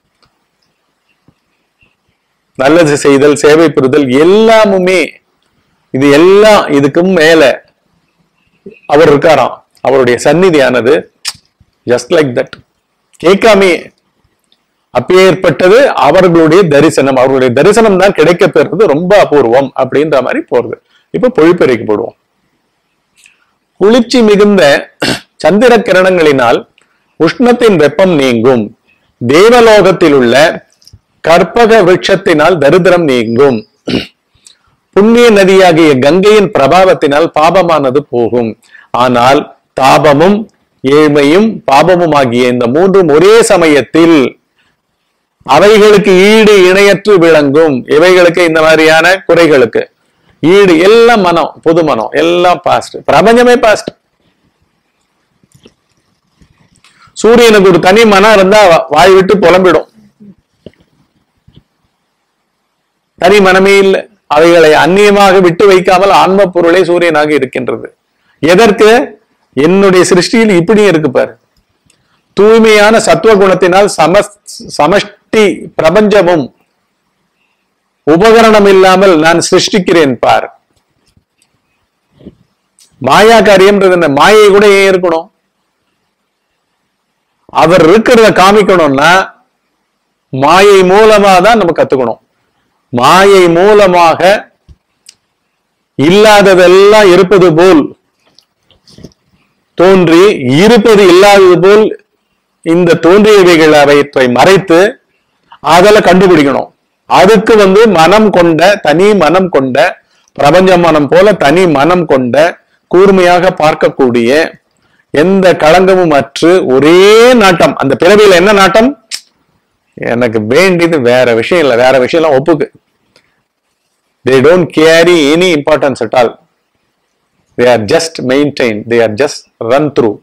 நல்லது செய்தல், சேவை புரிதல் எல்லாமுமே, இது எல்லாம் இதுக்கும் மேல அவர் இருக்காராம். அவருடைய சந்நிதியானது ஜஸ்ட் லைக் தட், கேட்காமே அப்பேற்பட்டது அவர்களுடைய தரிசனம். அவர்களுடைய தரிசனம் தான் கிடைக்க பெறுறது ரொம்ப அபூர்வம் அப்படின்ற மாதிரி போறது. இப்ப பொழிப்பறைக்கு போடுவோம். குளிர்ச்சி மிகுந்த சந்திர கிரணங்களினால் உஷ்ணத்தின் வெப்பம் நீங்கும். தேவலோகத்தில் உள்ள கற்பக விருட்சத்தினால் தரித்திரம் நீங்கும். புண்ணிய நதியாகிய கங்கையின் பிரபாவத்தினால் பாபமானது போகும். ஆனால் தாபமும் ஏழ்மையும் பாபமும் ஆகிய இந்த மூன்றும் ஒரே சமயத்தில் அவைகளுக்கு ஈடு இணையற்று விளங்கும். இவைகளுக்கு இந்த மாதிரியான குறைகளுக்கு ஈடு எல்லாம் மனம், புது மனம், எல்லாம் பாஸ்ட், பிரபஞ்சமே பாஸ்ட். சூரியனுக்கு ஒரு தனி மனம் இருந்தா வாய் விட்டு புலம்பிடும். தனி மனமே இல்லை. அவைகளை அந்நியமாக விட்டு வைக்காமல் ஆன்ம பொருளே சூரியனாக இருக்கின்றது. எதற்கு? என்னுடைய சிருஷ்டியில் இப்படியும் இருக்கு பாரு. தூய்மையான சத்துவ குணத்தினால் சம சமஷ்டி பிரபஞ்சமும் உபகரணம் இல்லாமல் நான் சிருஷ்டிக்கிறேன் பார். மாயா காரியம்ன்றது என்ன? மாயை கூட ஏன் இருக்கணும்? அவர் இருக்கிறத காமிக்கணும்னா மாயை மூலமா தான் நம்ம கத்துக்கணும். மாயை மூலமாக இல்லாததெல்லாம் இருப்பது போல் தோன்றி இருப்பது இல்லாதது போல் இந்த தோன்றியவைகள் அவற்றை மறைத்து அதில் கண்டுபிடிக்கணும். அதுக்கு வந்து மனம் கொண்ட தனி மனம் கொண்ட பிரபஞ்ச மனம் போல தனி மனம் கொண்ட கூர்மையாக பார்க்கக்கூடிய எந்த களங்கமும் அற்று ஒரே நாட்டம். அந்த பிறவியில என்ன நாட்டம்? எனக்கு வேண்டியது வேற விஷயம் இல்லை, வேற விஷயம் எல்லாம் ஒப்புக்கு. They don't carry any importance at all. They are just maintained. They are just run through.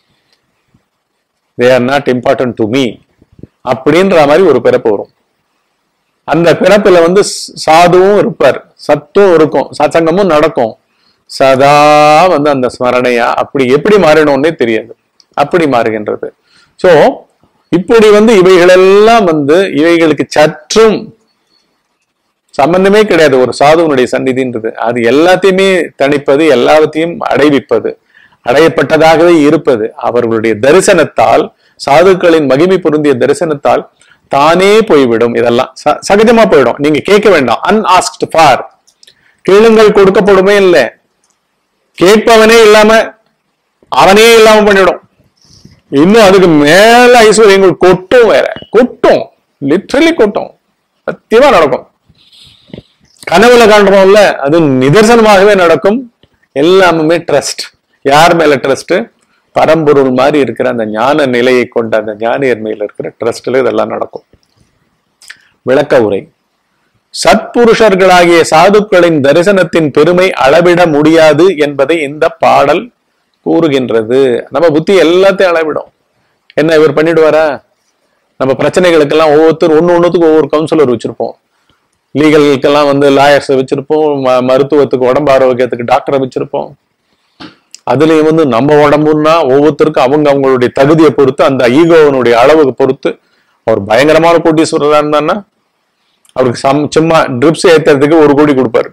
They are not important to me. அப்படின்ற மாதிரி ஒரு பிறப்பு வரும். அந்த பிறப்புல வந்து சாதுவும் இருப்பார், சத்தும் இருக்கும், சத்சங்கமும் நடக்கும். சதா வந்து அந்த ஸ்மரணையா அப்படி எப்படி மாறினோன்னே தெரியாது, அப்படி மாறுகின்றது. சோ இப்படி வந்து இவைகளெல்லாம் வந்து இவைகளுக்கு சற்றும் சம்பந்தமே கிடையாது ஒரு சாதுவனுடைய சந்நிதின்றது. அது எல்லாத்தையுமே தணிப்பது, எல்லாத்தையும் அடைவிப்பது, அடையப்பட்டதாகவே இருப்பது. அவர்களுடைய தரிசனத்தால், சாதுக்களின் மகிமை பொருந்திய தரிசனத்தால் தானே போய்விடும். இதெல்லாம் சகஜமா போயிடும். நீங்க கேட்க வேண்டாம். அன்ஆஸ்க்ட் ஃபார், கேளுங்கள் கொடுக்கப்படுமே இல்லை. கேட்பவனே இல்லாம அவனே இல்லாம பண்ணிடும். இன்னும் அதுக்கு மேல ஐஸ்வர்யங்கள் கொட்டும், வேற கொட்டும், லிட்ரலி கொட்டும், சத்தியமா நடக்கும். கனவுல காண்றோம்ல, அது நிதர்சனமாகவே நடக்கும். எல்லாமே ட்ரஸ்ட். யார் மேல ட்ரஸ்ட்? பரம்பொருள் மாதிரி இருக்கிற அந்த ஞான நிலையை கொண்ட அந்த ஞானியர் மேல இருக்கிற ட்ரஸ்ட்ல இதெல்லாம் நடக்கும். விளக்க உரை. சத்புருஷர்களாகிய சாதுக்களின் தரிசனத்தின் பெருமை அளவிட முடியாது என்பதை இந்த பாடல் கூறுகின்றது. நம்ம புத்தி எல்லாத்தையும் அளவிடும். என்ன இவர் பண்ணிடுவாரா? நம்ம பிரச்சனைகளுக்கெல்லாம் ஒவ்வொருத்தர் ஒன்னு ஒன்னுத்துக்கு ஒவ்வொரு கவுன்சிலர் வச்சிருப்போம். லீகலுக்கெல்லாம் வந்து லாயர்ஸ் வச்சிருப்போம், மருத்துவத்துக்கு உடம்பு ஆரோக்கியத்துக்கு டாக்டரை வச்சிருப்போம். அதுலயும் வந்து நம்ம உடம்புன்னா ஒவ்வொருத்தருக்கும் அவங்க அவங்களுடைய தகுதியை பொறுத்து, அந்த ஈகோவனுடைய அளவுக்கு பொறுத்து. அவர் பயங்கரமான கோட்டீஸ்வரரா இருந்தான்னா அவருக்கு சம் சும்மா ட்ரிப்ஸ் ஏத்துறதுக்கு ஒரு கோடி கொடுப்பாரு.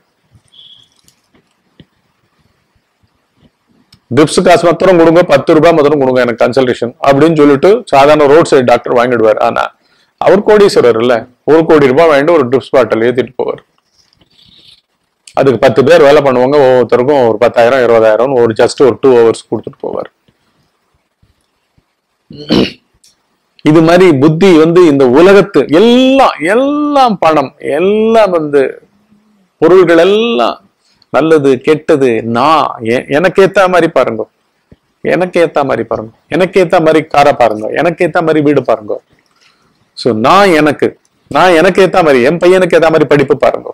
ட்ரிப்ஸ் காசு மாத்திரம் கொடுங்க, பத்து ரூபாய் மாத்திரம் கொடுங்க எனக்கு கன்சல்டேஷன் அப்படின்னு சொல்லிட்டு சாதாரண ரோட் சைடு டாக்டர் வாங்கிடுவார். ஆனா அவர் கோடீஸ்வரர் இல்ல, ஒரு கோடி ரூபாய் வாங்கிட்டு ஒரு ட்ரிப்ஸ் பாட்டில் ஏத்திட்டு போவார். அதுக்கு பத்து பேர் வேலை பண்ணுவாங்க, ஒவ்வொருத்தருக்கும் ஒரு பத்தாயிரம் இருபதாயிரம் ஒரு ஜஸ்ட் ஒரு டூ ஹவர்ஸ் கொடுத்துட்டு போவார். இது மாதிரி புத்தி வந்து இந்த உலகத்து எல்லாம் எல்லாம் பணம் எல்லாம் வந்து பொருள்கள் எல்லாம் நல்லது கெட்டது, நான் எனக்கு ஏத்த மாதிரி பாருங்க, எனக்கு ஏத்த மாதிரி பாருங்க, எனக்கு ஏத்த மாதிரி காரை பாருங்க, எனக்கு ஏத்த மாதிரி வீடு பாருங்க. சோ நான் எனக்கு நான் எனக்கு ஏத்த மாதிரி, என் பையனுக்கு ஏத்த மாதிரி படிப்பு பாருங்க.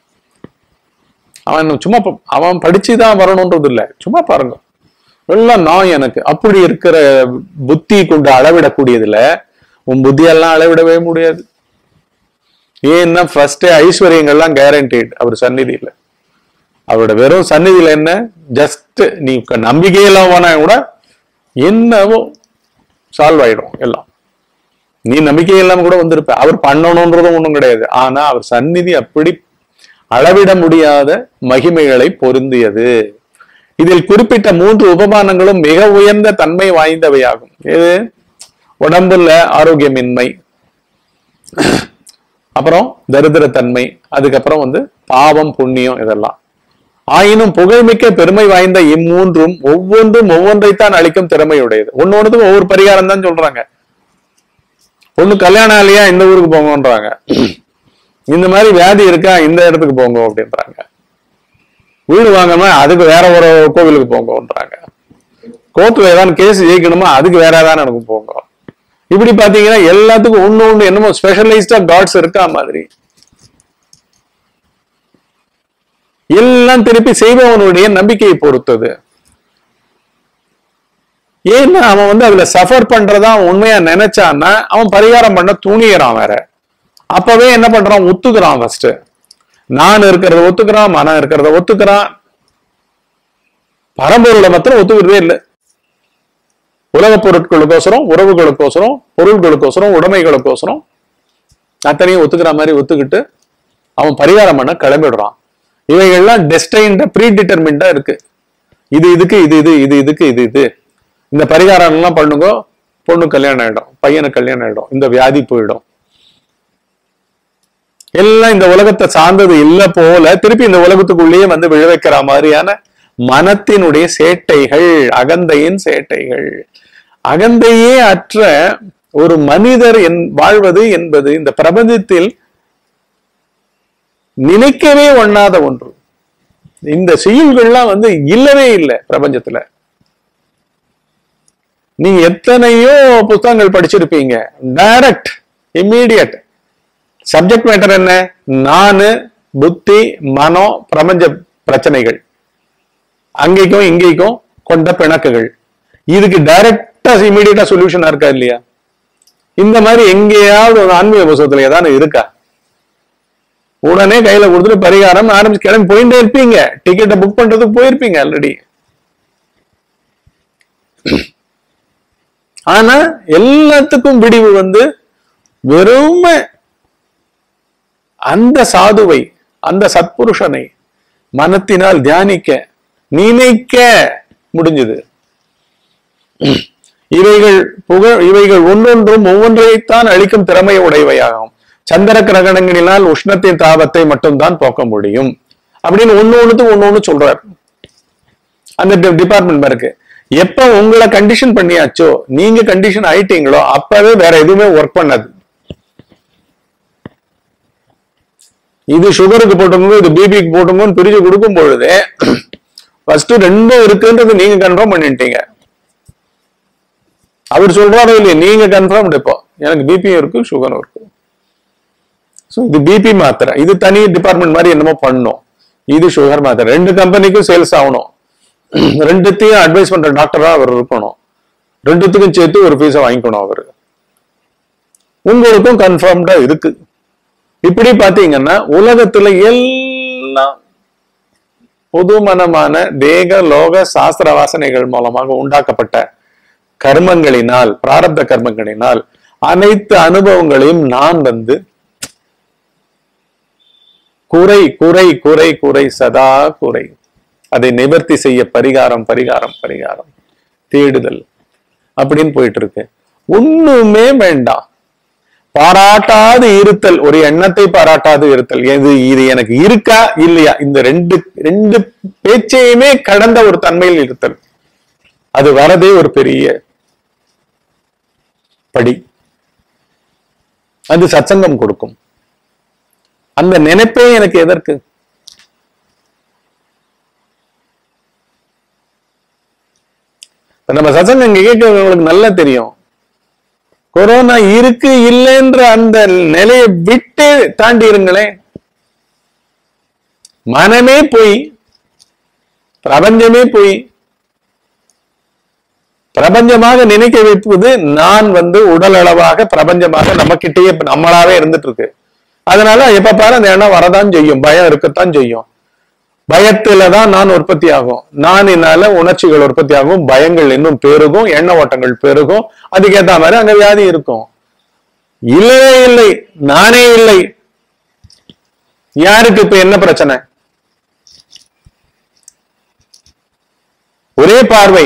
அவன் சும்மா அவன் படிச்சுதான் வரணும்ன்றது இல்லை, சும்மா பாருங்க எல்லாம் நான் எனக்கு. அப்படி இருக்கிற புத்தி கொண்டு அளவிடக்கூடியதுல உன் புத்தியெல்லாம் அளவிடவே முடியாது. ஏன்னா ஃபர்ஸ்ட் ஐஸ்வர்யங்கள்லாம் கேரண்டீட் அவர் சந்நிதியில. அவரோட வெறும் சந்நிதியில என்ன, ஜஸ்ட் நீ நம்பிக்கையெல்லாம் போனா கூட என்னவோ சால்வ் ஆயிடும் எல்லாம். நீ நம்பிக்கை இல்லாம கூட வந்திருப்ப. அவர் பண்ணணும்ன்றதும் ஒண்ணும் கிடையாது. ஆனா அவர் சந்நிதி அப்படி அளவிட முடியாத மகிமைகளை பொருந்தியது. இதில் குறிப்பிட்ட மூன்று உபமானங்களும் மிக உயர்ந்த தன்மை வாய்ந்தவையாகும். இது உடம்புல ஆரோக்கியமின்மை, அப்புறம் தரித்திரத்தன்மை, அதுக்கப்புறம் வந்து பாவம் புண்ணியம், இதெல்லாம். ஆயினும் புகழ்மிக்க பெருமை வாய்ந்த இம்மூன்றும் ஒவ்வொன்றும் ஒவ்வொன்றைத்தான் அளிக்கும் திறமையுடையது. ஒன்னொன்னுக்கும் ஒவ்வொரு பரிகாரம் தான் சொல்றாங்க. ஒண்ணு கல்யாணம் இல்லையா இந்த ஊருக்கு போங்கன்றாங்க, இந்த மாதிரி வியாதி இருக்கா இந்த இடத்துக்கு போங்க அப்படின்றாங்க, வீடு வாங்கணுமா அதுக்கு வேற ஒரு கோவிலுக்கு போங்கன்றாங்க, கோர்ட்ல ஏதாவது கேஸ் ஜெயிக்கணுமா அதுக்கு வேற ஏதாவது எனக்கு போங்க. இப்படி பாத்தீங்கன்னா எல்லாத்துக்கும் ஒண்ணு ஒண்ணு என்னமோ ஸ்பெஷலைஸ்டா காட்ஸ் இருக்கா மாதிரி. எல்லாம் திருப்பி செய்பவனுடைய நம்பிக்கையை பொறுத்தது. ஏன்னா அவன் வந்து அதுல சஃபர் பண்றதா உண்மையா நினைச்சான்னா அவன் பரிகாரம் பண்ண துணிகிறான். வேற அப்பவே என்ன பண்றான், ஒத்துக்கிறான். ஃபர்ஸ்ட் நான் இருக்கிறத ஒத்துக்கிறான், மனம் இருக்கிறத ஒத்துக்கிறான். பரம்பொருளை மாத்திரம் ஒத்துக்கிறதே இல்லை. உலக பொருட்களுக்கோசரம், உறவுகளுக்கோசரம், பொருள்களுக்கோசரம், உடைமைகளுக்கோசரம் அத்தனையும் ஒத்துக்கிற மாதிரி ஒத்துக்கிட்டு அவன் பரிகாரம் பண்ண கிளம்பிடுறான். இவைகள்லாம் டெஸ்டைன்டா ப்ரீ டிட்டர்மின்டா இருக்கு. இது இதுக்கு இது இது இது இதுக்கு இது இது இந்த பரிகாரம் எல்லாம் பண்ணுங்க, பொண்ணு கல்யாணம் ஆயிடும், பையனுக்கு கல்யாணம் ஆயிடும், இந்த வியாதி போயிடும். எல்லாம் இந்த உலகத்தை சார்ந்தது இல்ல போல திருப்பி இந்த உலகத்துக்குள்ளேயே வந்து விழ வைக்கிற மாதிரியான மனத்தினுடைய சேட்டைகள், அகந்தையின் சேட்டைகள். அகந்தையே அற்ற ஒரு மனிதர் என் வாழ்வது என்பது இந்த பிரபஞ்சத்தில் நினைக்கவே ஒண்ணாத ஒன்று. இந்த செயல்கள்லாம் வந்து இல்லவே இல்லை பிரபஞ்சத்துல. நீங்க எத்தனையோ புத்தகங்கள் படிச்சிருப்பீங்க. டைரக்ட் இம்மீடியட் சப்ஜெக்ட் மேட்டர் என்ன? நானு, புத்தி, மனம், பிரபஞ்ச பிரச்சனைகள், அங்கேக்கும் இங்கேக்கும் கொண்ட பிணக்குகள். இதுக்கு டைரக்டா இம்மீடியட்டா சொல்யூஷனா இருக்கா இல்லையா? இந்த மாதிரி எங்கேயாவது ஒரு ஆன்மீக புத்தகத்துல ஏதாவது இருக்கா? உடனே கையில கொடுத்துட்டு பரிகாரம் ஆரம்பிச்சு கிளம்பி போயிட்டே இருப்பீங்க. டிக்கெட்டை புக் பண்றதுக்கு போயிருப்பீங்க ஆல்ரெடி. ஆனா எல்லாத்துக்கும் விடிவு வந்து வெறும் அந்த சாதுவை, அந்த சத்புருஷனை மனத்தினால் தியானிக்க நினைக்க முடிஞ்சது. இவைகள் புகழ் இவைகள் ஒன்றொன்றும் ஒவ்வொன்றைத்தான் அளிக்கும் திறமை உடையவையாகும். சந்திர கிரகணங்களினால் உஷ்ணத்தின் தாபத்தை மட்டும்தான் போக்க முடியும் அப்படின்னு ஒண்ணு ஒண்ணுத்துக்கு ஒண்ணு ஒண்ணு சொல்றாரு அந்த டிபார்ட்மெண்ட் இருக்கு. எப்ப உங்களை கண்டிஷன் பண்ணியாச்சோ, நீங்க கண்டிஷன் ஆயிட்டீங்களோ, அப்பவே வேற எதுவுமே ஒர்க் பண்ணாது. இது சுகருக்கு போட்டுங்க, இது பிபிக்கு போட்டுங்கன்னு பிரிச்சு கொடுக்கும் பொழுது ஃபர்ஸ்ட் ரெண்டும் இருக்குன்றது நீங்க கன்ஃபார்ம் பண்ணிட்டீங்க. அவர் சொல்றாரோ இல்லையா, நீங்க கன்ஃபார்ம் இப்போ எனக்கு பிபியும் இருக்கு சுகரும் இருக்கு. ஸோ இது பிபி மாத்திரை, இது தனி டிபார்ட்மெண்ட் மாதிரி என்னமோ பண்ணும். இது சுகர் மாத்திரை. ரெண்டு கம்பெனிக்கும் சேல்ஸ் ஆகணும். ரெண்டுத்தையும் அட்வைஸ் பண்ற டாக்டரா அவர் இருக்கணும். ரெண்டுத்துக்கும் சேர்த்து ஒரு பீஸை வாங்கிக்கணும் அவரு. உங்களுக்கும் கன்ஃபார்ம்டா இருக்கு. இப்படி பாத்தீங்கன்னா உலகத்துல எல்லாம் பொதுமனமான தேக லோக சாஸ்திர வாசனைகள் மூலமாக உண்டாக்கப்பட்ட கர்மங்களினால், பிராரப்த கர்மங்களினால் அனைத்து அனுபவங்களையும் நான் வந்து குறை குறை குறை குறை சதா குறை, அதை நிவர்த்தி செய்ய பரிகாரம் பரிகாரம் பரிகாரம் தேடுதல் அப்படின்னு போயிட்டு இருக்கு. ஒண்ணுமே வேண்டாம். பாராட்டாது இருத்தல், ஒரு எண்ணத்தை பாராட்டாது இருத்தல். எது இது எனக்கு இருக்கா இல்லையா, இந்த ரெண்டு ரெண்டு பேச்சையுமே கடந்த ஒரு தன்மையில் இருத்தல். அது வரதே ஒரு பெரிய படி. அது சத்சங்கம் கொடுக்கும். அந்த நினைப்பே எனக்கு எதற்கு? நம்ம சத்சங்கம் கேட்கிறவங்களுக்கு நல்லா தெரியும். கொரோனா இருக்கு இல்லைன்ற அந்த நிலையை விட்டு தாண்டி இருங்களேன். மனமே போய், பிரபஞ்சமே போய், பிரபஞ்சமாக நினைக்க வைப்பது நான் வந்து உடல் அளவாக பிரபஞ்சமாக நம்மகிட்டயே நம்மளாவே இருந்துட்டு இருக்கு. அதனால எப்ப பாரு அந்த எண்ணம் வரதான் செய்யும், பயம் இருக்கத்தான் செய்யும். பயத்துலதான் நான் உற்பத்தி ஆகும். நான் என்னால உணர்ச்சிகள் உற்பத்தி ஆகும், பயங்கள் இன்னும் பெருகும், எண்ண ஓட்டங்கள் பெருகும். அதுக்கேற்ற மாதிரி அங்க வியாதி இருக்கும். இல்லவே இல்லை, நானே இல்லை. யாருக்கு இப்ப என்ன பிரச்சனை? ஒரே பார்வை,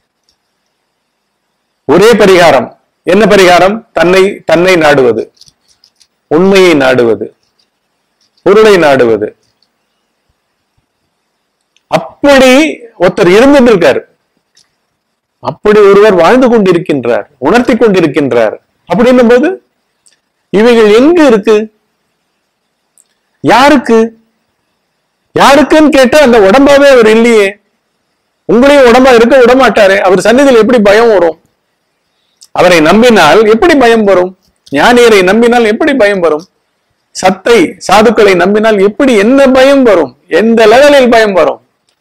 ஒரே பரிகாரம். என்ன பரிகாரம்? தன்னை தன்னை நாடுவது, உண்மையை நாடுவது, பொருளை நாடுவது. அப்படி ஒருத்தர் இருந்துட்டு இருக்காரு, அப்படி ஒருவர் வாழ்ந்து கொண்டிருக்கின்றார், உணர்த்தி கொண்டிருக்கின்றார். அப்படின்னும் போது இவைகள் எங்க இருக்கு? யாருக்கு யாருக்குன்னு கேட்டா அந்த உடம்பாவே அவர் இல்லையே. உங்களையும் உடம்பா இருக்க விடமாட்டாரு. அவர் சந்நிதியில் எப்படி பயம் வரும்? அவரை நம்பினால் எப்படி பயம் வரும்? ஞானியரை நம்பினால் எப்படி பயம் வரும்? சத்தை சாதுக்களை நம்பினால் எப்படி என்ன பயம் வரும்? எந்த லெவலில் பயம் வரும்?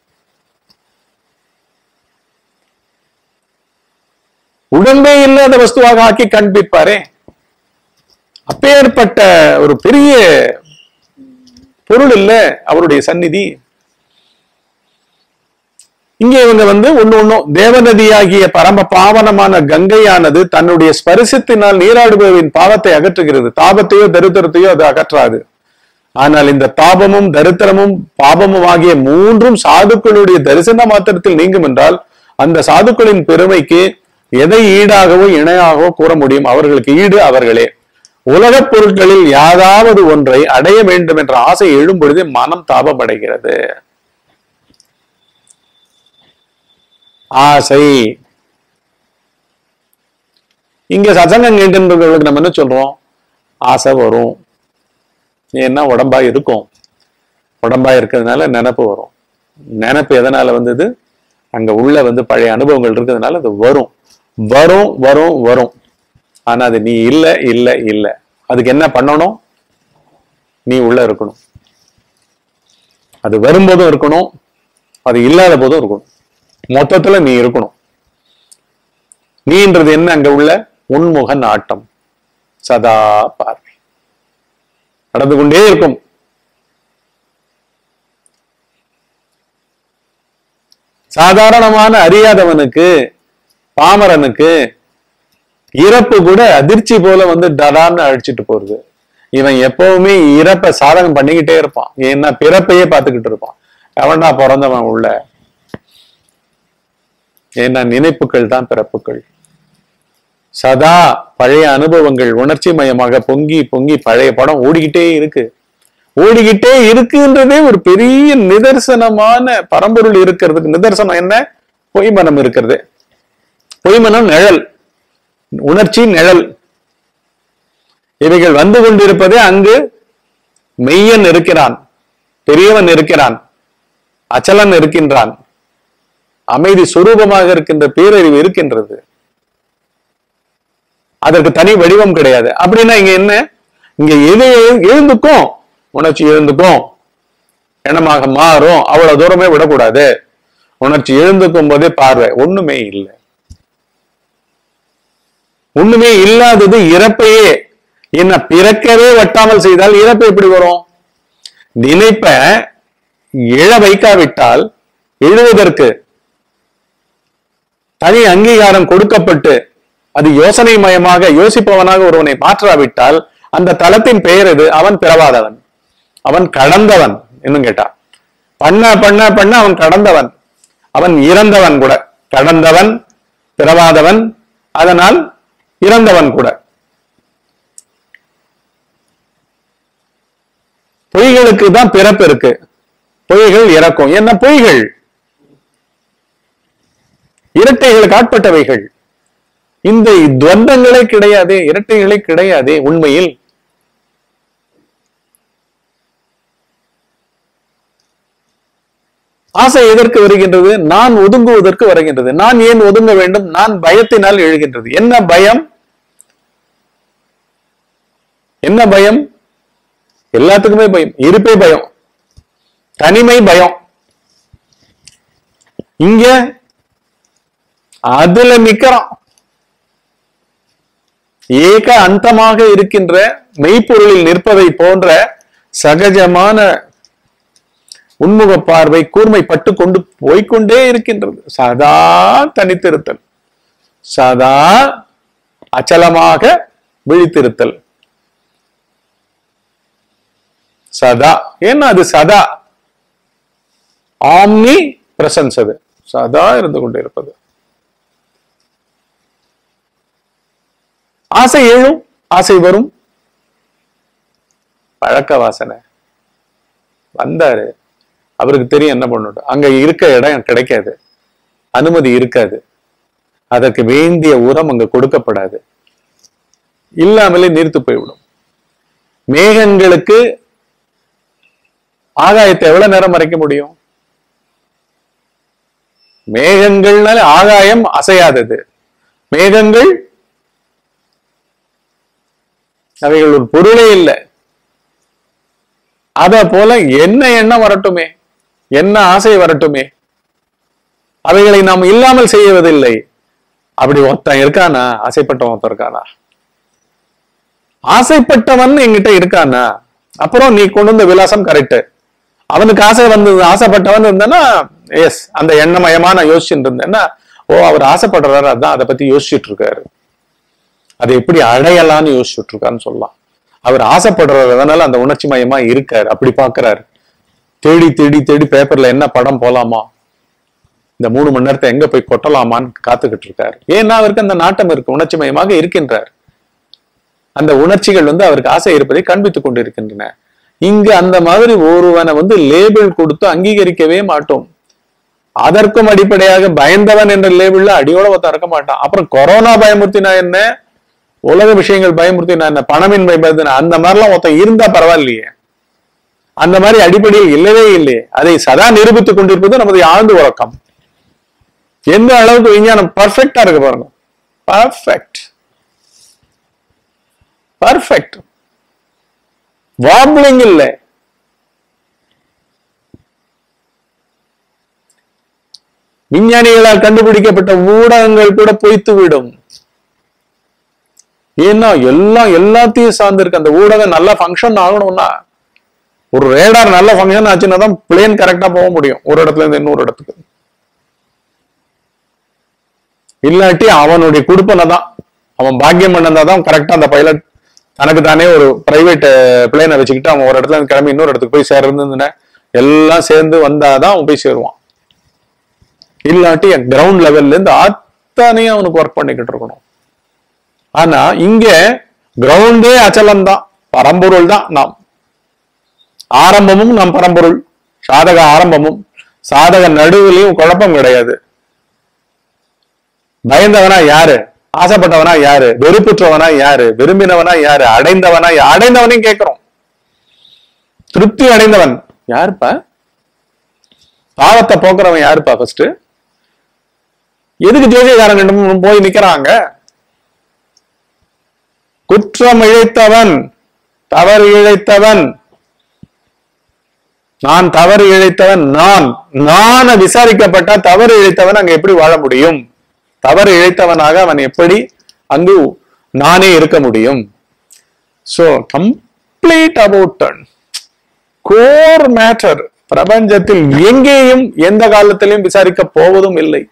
உடம்பே இல்லாத வஸ்துவாக ஆக்கி காண்பிப்பாரே. அப்பேற்பட்ட ஒரு பெரிய பொருள் இல்ல அவருடைய சந்நிதி. இங்க இவங்க வந்து ஒண்ணு ஒண்ணும் தேவநதியாகிய பரம பாவனமான கங்கையானது தன்னுடைய ஸ்பரிசத்தினால் நீராடுபவரின் பாவத்தை அகற்றுகிறது. தாபத்தையோ தரித்திரத்தையோ அது அகற்றாது. ஆனால் இந்த தாபமும் தரித்திரமும் பாபமும் ஆகிய மூன்றும் சாதுக்களுடைய தரிசன மாத்திரத்தில் நீங்கும் என்றால் அந்த சாதுக்களின் பெருமைக்கு எதை ஈடாகவோ இணையாகவோ கூற முடியும்? அவர்களுக்கு ஈடு அவர்களே. உலகப் பொருட்களில் யாதாவது ஒன்றை அடைய வேண்டும் என்ற ஆசை எழும் பொழுதே மனம் தாபமடைகிறது. ஆசை. இங்க சத்சங்கம் கேட்டுன்றவங்களுக்கு நம்ம என்ன சொல்றோம்? ஆசை வரும். ஏன்னா உடம்பா இருக்கும். உடம்பா இருக்கிறதுனால நினைப்பு வரும். நினைப்பு எதனால வந்தது? அங்க உள்ள வந்து பழைய அனுபவங்கள் இருக்கிறதுனால அது வரும் வரும் வரும் வரும். ஆனா அது நீ இல்ல இல்ல இல்ல. அதுக்கு என்ன பண்ணணும்? நீ உள்ள இருக்கணும். அது வரும்போதும் இருக்கணும், அது இல்லாத போதும் இருக்கணும். மொத்தத்துல நீ இருக்கணும். நீன்றது என்ன? அங்க உள்ள உன்முக நாட்டம், சதா பார்வை நடந்து கொண்டே இருக்கும். சாதாரணமான அறியாதவனுக்கு, பாமரனுக்கு இறப்பு கூட அதிர்ச்சி போல வந்து டடான்னு அழிச்சிட்டு போறது. இவன் எப்பவுமே இறப்பை சாதகம் பண்ணிக்கிட்டே இருப்பான். ஏன்னா பிறப்பையே பார்த்துக்கிட்டு இருப்பான். எவன்டா பிறந்தவன் உள்ள? ஏன்னா நினைப்புகள் தான் பிறப்புகள். சதா பழைய அனுபவங்கள் உணர்ச்சி மயமாக பொங்கி பொங்கி பழைய படம் ஓடிக்கிட்டே இருக்கு. ஓடிக்கிட்டே இருக்குன்றதே ஒரு பெரிய நிதர்சனமான பரம்பொருள் இருக்கிறதுக்கு நிதர்சனம் என்ன? பொய்மனம் இருக்கிறது. பொய்மனம் நிழல், உணர்ச்சி நிழல். இவைகள் வந்து கொண்டிருப்பதே அங்கு மெய்யன் இருக்கிறான், பெரியவன் இருக்கிறான், அச்சலன் இருக்கின்றான், அமைதி சுரூபமாக இருக்கின்ற பேரறிவு இருக்கின்றது. அதற்கு தனி வடிவம் கிடையாது. அப்படின்னா இங்க என்ன? இங்க எது எழுந்துக்கும்? உணர்ச்சி எழுந்துக்கும், எண்ணமாக மாறும். அவ்வளவு தூரமே விடக்கூடாது. உணர்ச்சி எழுந்துக்கும் போதே பார்வை. ஒண்ணுமே இல்லை. ஒண்ணுமே இல்லாதது இறப்பையே. என்ன பிறக்கவே வட்டாமல் செய்தால் இறப்பு எப்படி வரும்? நினைப்ப எழ வைக்காவிட்டால், எழுவதற்கு தனி அங்கீகாரம் கொடுக்கப்பட்டு அது யோசனை மயமாக யோசிப்பவனாக ஒருவனை மாற்றாவிட்டால் அந்த தளத்தின் பெயர் எது? அவன் பிறவாதவன், அவன் கடந்தவன். இன்னும் கேட்டா பண்ண பண்ண பண்ண அவன் கடந்தவன், அவன் இறந்தவன் கூட. கடந்தவன், பிறவாதவன், அதனால் இறந்தவன் கூட. பொய்களுக்கு தான் பிறப்பு இருக்கு, பொய்கள் இறக்கும். என்ன பொய்கள்? இரட்டைகளுக்கு ஆட்பட்டவைகள். இந்த துவந்தங்களே கிடையாதே, இரட்டைகளே கிடையாதே உண்மையில். ஆசை எதற்கு வருகின்றது? நான் ஒதுங்குவதற்கு வருகின்றது. நான் ஏன் ஒதுங்க வேண்டும்? நான் பயத்தினால் எழுகின்றது. என்ன பயம்? என்ன பயம்? எல்லாத்துக்குமே பயம். இருப்பே பயம், தனிமை பயம். இங்க அதுல நிக்கிறான். ஏக அந்தமாக இருக்கின்ற மெய்ப்பொருளில் நிற்பதை போன்ற சகஜமான உன்முக பார்வை கூர்மைப்பட்டு கொண்டு போய்கொண்டே இருக்கின்றது. சதா தனித்திருத்தல், சதா அச்சலமாக விழித்திருத்தல். சதா, ஏன்னா அது சதா ஆம்னி பிரசன்ஸ், அது சதா இருந்து கொண்டு இருப்பது. ஆசை எழும், ஆசை வரும். பழக்க வாசனை வந்தாரு, அவருக்கு தெரியும் என்ன பண்ணணும். அங்க இருக்க இடம் கிடைக்காது, அனுமதி இருக்காது, அதற்கு வேண்டிய உரம் அங்க கொடுக்கப்படாது, இல்லாமலே நீர்த்து போய்விடும். மேகங்களுக்கு ஆகாயத்தை எவ்வளவு நேரம் மறைக்க முடியும்? மேகங்கள்னால ஆகாயம் அசையாதது. மேகங்கள் அவைகள் ஒரு பொருளே இல்லை. அத போல என்ன எண்ணம் வரட்டுமே, என்ன ஆசை வரட்டுமே, அவைகளை நாம் இல்லாமல் செய்வதில்லை. அப்படி ஒருத்தன் இருக்கானா? ஆசைப்பட்டவன் ஒருத்தன் இருக்கானா? ஆசைப்பட்டவன் என்கிட்ட இருக்கானா? அப்புறம் நீ கொண்டு வந்த விலாசம் கரெக்ட். அவனுக்கு ஆசை வந்தது, ஆசைப்பட்டவன் இருந்தானா எஸ், அந்த எண்ணமயமான யோசிச்சுட்டு இருந்தேன்னா, ஓ அவர் ஆசைப்படுறாரு, அதான் அதை பத்தி யோசிச்சுட்டு இருக்காரு, அதை எப்படி அடையலான்னு யோசிச்சுட்டு இருக்காருன்னு சொல்லலாம். அவர் ஆசைப்படுறாரு, அதனால அந்த உணர்ச்சி மயமா இருக்காரு, அப்படி பாக்குறாரு. தேடி தேடி தேடி பேப்பர்ல என்ன படம் போலாமா, இந்த மூணு மணி நேரத்தை எங்க போய் கொட்டலாமான்னு காத்துக்கிட்டு இருக்காரு. ஏன்னா அவருக்கு அந்த நாட்டம் இருக்கு, உணர்ச்சி மயமாக இருக்கின்றார். அந்த உணர்ச்சிகள் வந்து அவருக்கு ஆசை இருப்பதை காண்பித்துக் கொண்டு இருக்கின்றன. இங்கு அந்த மாதிரி ஒருவனை வந்து லேபிள் கொடுத்து அங்கீகரிக்கவே மாட்டோம். அதற்கும் அடிப்படையாக பயந்தவன் என்ற லேபிள்ல அடியோட ஒருத்தன் இருக்க மாட்டான். அப்புறம் கொரோனா பயமுறுத்தினா என்ன, உலக விஷயங்கள் பயமுறுத்தினா என்ன, பணமின்மை பயமுறுத்தினா அந்த மாதிரிலாம் ஒருத்தன் இருந்தா பரவாயில்லையே. அந்த மாதிரி அடிப்படையில் இல்லவே இல்லையே. அதை சதா நிரூபித்துக் கொண்டிருப்பது நமது ஆழ்ந்த உறக்கம். எந்த அளவுக்கு விஞ்ஞானம் பர்ஃபெக்டா இருக்கு பாருங்க. பர்ஃபெக்ட் பர்ஃபெக்ட் வாப்ளிங் இல்லை. விஞ்ஞானிகளால் கண்டுபிடிக்கப்பட்ட ஊடகங்கள் கூட பொய்த்து விடும். ஏன்னா எல்லாம் எல்லாத்தையும் சார்ந்து இருக்கு. அந்த ஊடகம் நல்லா ஃபங்க்ஷன் ஆகணும்னா, ஒரு ரேடார் நல்ல ஃபங்க்ஷன் ஆச்சுன்னா தான் பிளேன் கரெக்டா போக முடியும் ஒரு இடத்துல இருந்து இன்னொரு இடத்துக்கு. இல்லாட்டி அவனுடைய குடுப்பனை தான், அவன் பாக்கியம் பண்ணதான் கரெக்டா அந்த பைலட் தனக்கு தானே ஒரு பிரைவேட் பிளேனை வச்சுக்கிட்டு அவன் ஒரு இடத்துல இருந்து கிளம்பி இன்னொரு இடத்துக்கு போய் சேர்றதுன்னு எல்லாம் சேர்ந்து வந்தாதான் அவன் போய் சேருவான். இல்லாட்டி கிரவுண்ட் லெவல்ல இருந்து அத்தனையும் அவனுக்கு ஒர்க் பண்ணிக்கிட்டு இருக்கணும். ஆனா இங்க கிரவுண்டே அச்சலம் தான், பரம்பொருள் தான் நாம். ஆரம்பமும் நம் பரம்பொருள், சாதக ஆரம்பமும் சாதக நடுவிலையும் குழப்பம் கிடையாது. பயந்தவனா யாரு, ஆசைப்பட்டவனா யாரு, வெறுப்புற்றவனா யாரு, விரும்பினவனா யாரு, அடைந்தவனா அடைந்தவனையும் கேட்கிறோம். திருப்தி அடைந்தவன் யாருப்பா, பாவத்தை போக்குறவன் யாருப்பா, ஃபர்ஸ்ட் எதுக்கு ஜோதிகாரன் போய் நிக்கிறாங்க? குற்றம் இழைத்தவன், தவறு இழைத்தவன், நான் தவறு இழைத்தவன், நான் நான விசாரிக்கப்பட்ட தவறு இழைத்தவன் அங்க எப்படி வாழ முடியும்? தவறு இழைத்தவனாக அவன் எப்படி அங்கு நானே இருக்க முடியும்? So complete about core matter பிரபஞ்சத்தில் எங்கேயும் எந்த காலத்திலையும் விசாரிக்க போவதும் இல்லை.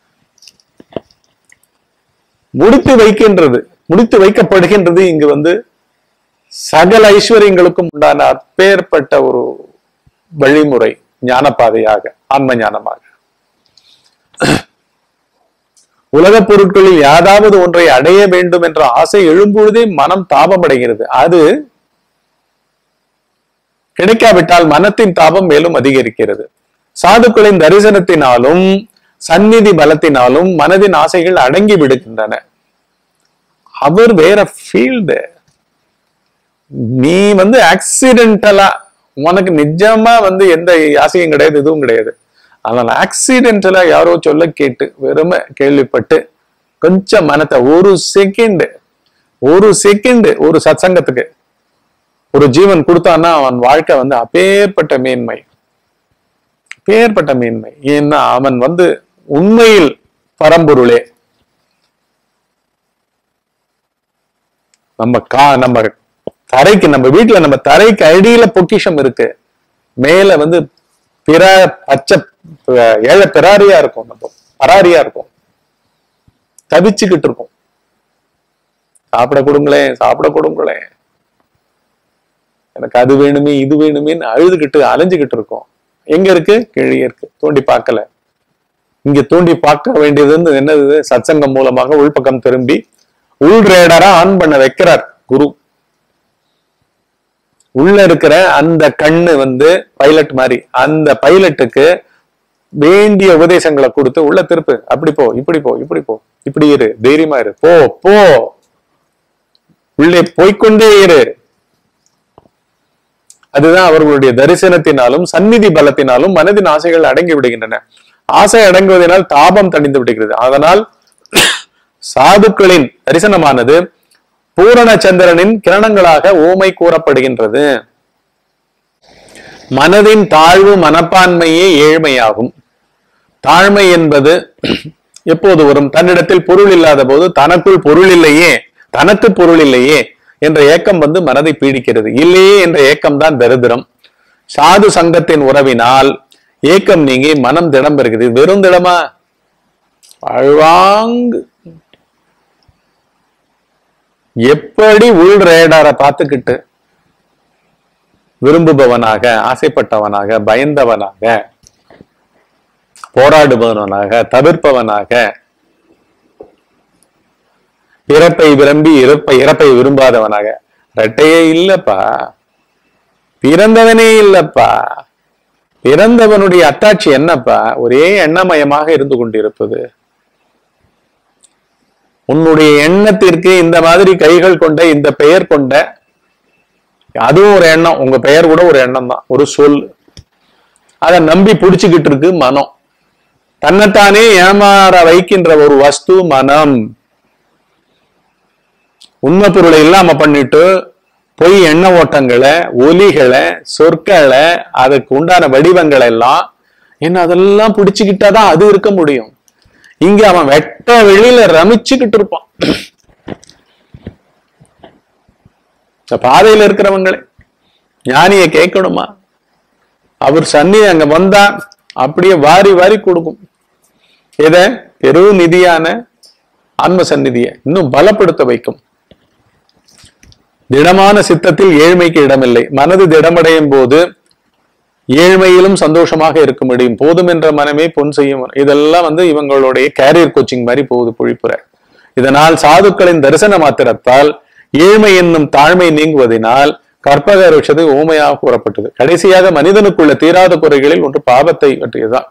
முடித்து வைக்கின்றது, முடித்து வைக்கப்படுகின்றது. இங்கு வந்து சகல ஐஸ்வர்யங்களுக்கும் உண்டான அப்பேற்பட்ட ஒரு வழிமுறை, ஞானப்பாதையாக, ஆன்ம ஞானமாக. உலக பொருட்களில் யாராவது ஒன்றை அடைய வேண்டும் என்ற ஆசை எழும்பொழுதே மனம் தாபம் அடைகிறது. அது கிடைக்காவிட்டால் மனத்தின் தாபம் மேலும் அதிகரிக்கிறது. சாதுக்களின் தரிசனத்தினாலும் சந்நிதி பலத்தினாலும் மனதின் ஆசைகள் அடங்கி விடுகின்றன. அவர் வேற ஃபீல்டு. நீ வந்து ஆக்சிடென்டலா, உனக்கு நிஜமா வந்து எந்த ஆசையும் கிடையாது, எதுவும் கிடையாது. அதனால ஆக்சிடென்டலா யாரோ சொல்ல கேட்டு வெறுமை கேள்விப்பட்டு கொஞ்சம் மனத்தை ஒரு செகண்ட் ஒரு செகண்ட் ஒரு சத்சங்கத்துக்கு ஒரு ஜீவன் கொடுத்தான்னா அவன் வாழ்க்கை வந்து அப்பேற்பட்ட மேன்மை, அப்பேற்பட்ட மேன்மை. ஏன்னா அவன் வந்து உண்மையில் பரம்பொருளே. நம்ம கா நம்ம தரைக்கு, நம்ம வீட்டுல நம்ம தரைக்கு அடியில பொக்கிஷம் இருக்கு, மேல வந்து பிற பச்சை ஏழை பிராரியா இருக்கும், நம்ம பராரியா இருக்கும், தவிச்சுக்கிட்டு இருக்கும். சாப்பிட கொடுங்களேன், சாப்பிட கொடுங்களேன், எனக்கு அது வேணுமே இது வேணுமேன்னு அழுதுகிட்டு அலைஞ்சுகிட்டு இருக்கும். எங்க இருக்கு? கீழே இருக்கு, தோண்டி பார்க்கல. இங்க தோண்டி பார்க்க வேண்டியது என்னது? சத்சங்கம் மூலமாக உள்பக்கம் திரும்பி உள் ரேடரா ஆன் பண்ண வைக்கிறார் குரு. உள்ள இருக்கிற அந்த கண்ணு வந்து பைலட் மாதிரி, அந்த பைலட்டுக்கு வேண்டிய உபதேசங்களை கொடுத்து உள்ள திருப்பு, அப்படி போ, இப்படி போ, இப்படி போ, இப்படி இரு, தைரியமா இரு, போ போ, உள்ளே போய்கொண்டே இரு. அதுதான் அவர்களுடைய தரிசனத்தினாலும் சந்நிதி பலத்தினாலும் மனதின் ஆசைகள் அடங்கி விடுகின்றன. ஆசை அடங்குவதனால் தாபம் தணிந்து விடுகிறது. அதனால் சாதுக்களின் தரிசனமானது பூரண சந்திரனின் கிரணங்களாக ஓமை கூறப்படுகின்றது. மனதின் தாழ்வு மனப்பான்மையே ஏழ்மையாகும். தாழ்மை என்பது எப்போது வரும்? தன்னிடத்தில் பொருள் இல்லாத போது, தனக்குள் பொருள் இல்லையே, தனக்கு பொருள் இல்லையே என்ற ஏக்கம் வந்து மனதை பீடிக்கிறது. இல்லையே என்ற ஏக்கம் தான் தரித்திரம். சாது சங்கத்தின் உறவினால் ஏக்கம் நீங்கி மனம் திடம் பெறுகிறது. வெறும் திடமா? அழ்வாங்கு. எப்படி உள் ரேடாரை பார்த்துக்கிட்டு விரும்புபவனாக, ஆசைப்பட்டவனாக, பயந்தவனாக, போராடுபவனாக, தவிர்ப்பவனாக, இறப்பை விரும்பி இறப்பை இறப்பை இறந்தவனுடைய அத்தாட்சி என்னப்பா? ஒரே எண்ணமயமாக இருந்து கொண்டிருப்பது. உன்னுடைய எண்ணத்திற்கு இந்த மாதிரி கைகள் கொண்ட, இந்த பெயர் கொண்ட, அதுவும் ஒரு எண்ணம். உங்க பெயர் கூட ஒரு எண்ணம் தான், ஒரு சொல். அதை நம்பி புடிச்சுக்கிட்டு இருக்கு மனம். தன்னைத்தானே ஏமாற வைக்கின்ற ஒரு வஸ்து மனம். உண்மை பொருளை இல்லாம பண்ணிட்டு பொய் எண்ண ஓட்டங்களை, ஒலிகளை, சொற்களை, அதுக்கு உண்டான வடிவங்கள் எல்லாம் என்ன, அதெல்லாம் பிடிச்சுக்கிட்டாதான் அது இருக்க முடியும். இங்க அவன் வெட்ட வெளியில ரமிச்சுக்கிட்டு இருப்பான். பாதையில இருக்கிறவங்களே ஞானிய கேட்கணுமா? அவர் சந்நிதி அங்க வந்தா அப்படியே வாரி வாரி கொடுக்கும். எத? பெரு நிதியான ஆன்ம சந்நிதியை இன்னும் பலப்படுத்த வைக்கும். திடமான சித்தத்தில் ஏழ்மைக்கு இடமில்லை. மனது திடமடையும் போது ஏழ்மையிலும் சந்தோஷமாக இருக்க முடியும். போதும் என்ற மனமே பொன் செய்யும். இதெல்லாம் வந்து இவங்களுடைய கேரியர் கோச்சிங் மாதிரி போகுது பொழிப்புற. இதனால் சாதுக்களின் தரிசன மாத்திரத்தால் ஏழ்மை என்னும் தாழ்மை நீங்குவதனால் கற்பக ருஷது ஊமையாக கூறப்பட்டது. கடைசியாக மனிதனுக்குள்ள தீராத குறைகளில் ஒன்று பாவத்தை பற்றியதுதான்.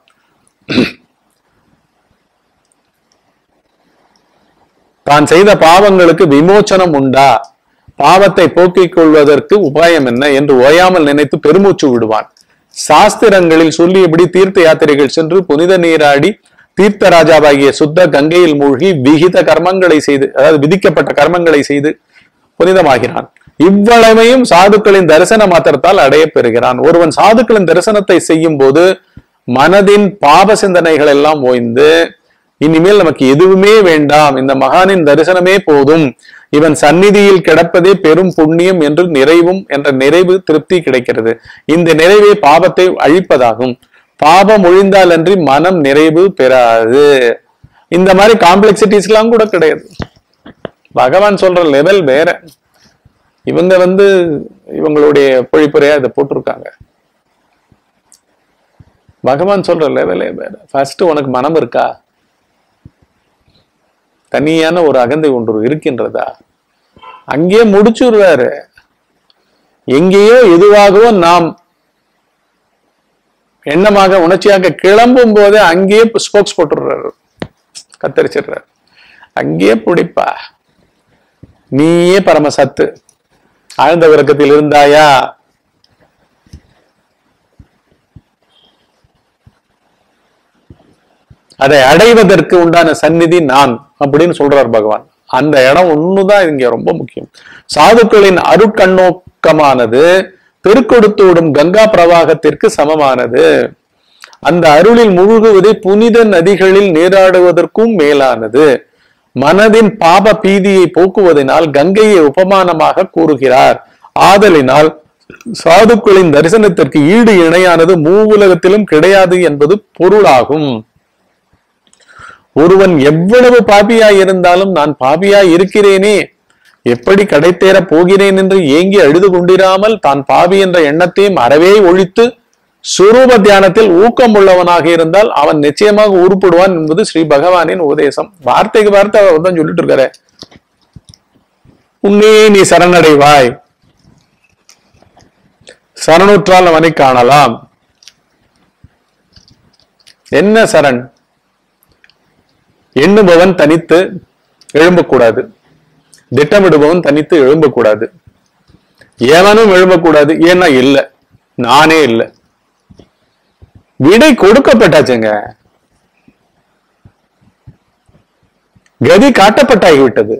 தான் செய்த பாவங்களுக்கு விமோச்சனம் உண்டா, பாவத்தை போக்கிக் கொள்வதற்கு உபாயம் என்ன என்று ஓயாமல் நினைத்து பெருமூச்சு விடுவான். சாஸ்திரங்களில் சொல்லியபடி தீர்த்த யாத்திரைகள் சென்று புனித நீராடி தீர்த்த ராஜாவாகிய சுத்த கங்கையில் மூழ்கி விகித கர்மங்களை செய்து, அதாவது விதிக்கப்பட்ட கர்மங்களை செய்து புனிதமாகிறான். இவ்வளவையும் சாதுக்களின் தரிசன மாத்திரத்தால் அடைய பெறுகிறான். ஒருவன் சாதுக்களின் தரிசனத்தை செய்யும் போது மனதின் பாப சிந்தனைகள் எல்லாம் ஓய்ந்து இனிமேல் நமக்கு எதுவுமே வேண்டாம், இந்த மகானின் தரிசனமே போதும், இவன் சந்நிதியில் கிடப்பதே பெரும் புண்ணியம் என்று நிறைவும் என்ற நிறைவு திருப்தி கிடைக்கிறது. இந்த நிறைவே பாவத்தை அழிப்பதாகும். பாபம் ஒழிந்தால் அன்றி மனம் நிறைவு பெறாது. இந்த மாதிரி காம்ப்ளெக்சிட்டிஸ் எல்லாம் கூட கிடையாது. பகவான் சொல்ற லெவல் வேற. இவங்க வந்து இவங்களுடைய பொழிப்புரையா இதை போட்டிருக்காங்க. பகவான் சொல்ற லெவலே வேற. ஃபர்ஸ்ட் உனக்கு மனம் இருக்கா? தனியான ஒரு அகந்தை ஒன்று இருக்கின்றதா? அங்கேயே முடிச்சுடுறாரு. எங்கேயோ எதுவாகவோ நாம் எண்ணமாக உணர்ச்சியாக கிளம்பும் போதே அங்கேயே ஸ்போக்ஸ் போட்டுடுறாரு, கத்தரிச்சிடுறாரு. அங்கேயே பிடிப்பா, நீயே பரமசத்து, ஆழ்ந்த உறக்கத்தில் இருந்தாயா? அதை அடைவதற்கு உண்டான சந்நிதி நான் அப்படின்னு சொல்றார் பகவான். அந்த இடம் ஒண்ணுதான் இங்க ரொம்ப முக்கியம். சாதுக்களின் அருட்கண்ணோக்கமானது பெருக்கொடுத்தோடும் கங்கா பிரவாகத்திற்கு சமமானது. அந்த அருளில் முழுகுவதை புனித நதிகளில் நீராடுவதற்கும் மேலானது. மனதின் பாப பீதியை போக்குவதனால் கங்கையை உபமானமாக கூறுகிறார். ஆதலினால் சாதுக்களின் தரிசனத்திற்கு ஈடு இணையானது மூவுலகத்திலும் கிடையாது என்பது பொருளாகும். ஒருவன் எவ்வளவு பாபியாய் இருந்தாலும் நான் பாபியாய் இருக்கிறேனே, எப்படி கடைத்தேற போகிறேன் என்று ஏங்கி அழுது கொண்டிராமல் தான் பாவி என்ற எண்ணத்தையும் அறவே ஒழித்து சுரூப தியானத்தில் ஊக்கம் உள்ளவனாக இருந்தால் அவன் நிச்சயமாக உருப்படுவான் என்பது ஸ்ரீ பகவானின் உபதேசம். வார்த்தைக்கு வார்த்தை அவர் தான் சொல்லிட்டு இருக்காரு. உன்னே நீ சரணடைவாய், சரணூற்றால் அவனை காணலாம். என்ன சரண்? எண்ணுபவன் தனித்து எழும்பக்கூடாது, திட்டமிடுபவன் தனித்து எழும்பக்கூடாது, எவனும் எழும்பக்கூடாது. ஏன்னா இல்லை, நானே இல்லை. விடை கொடுக்கப்பட்டாச்சுங்க, கதி காட்டப்பட்டாகிவிட்டது.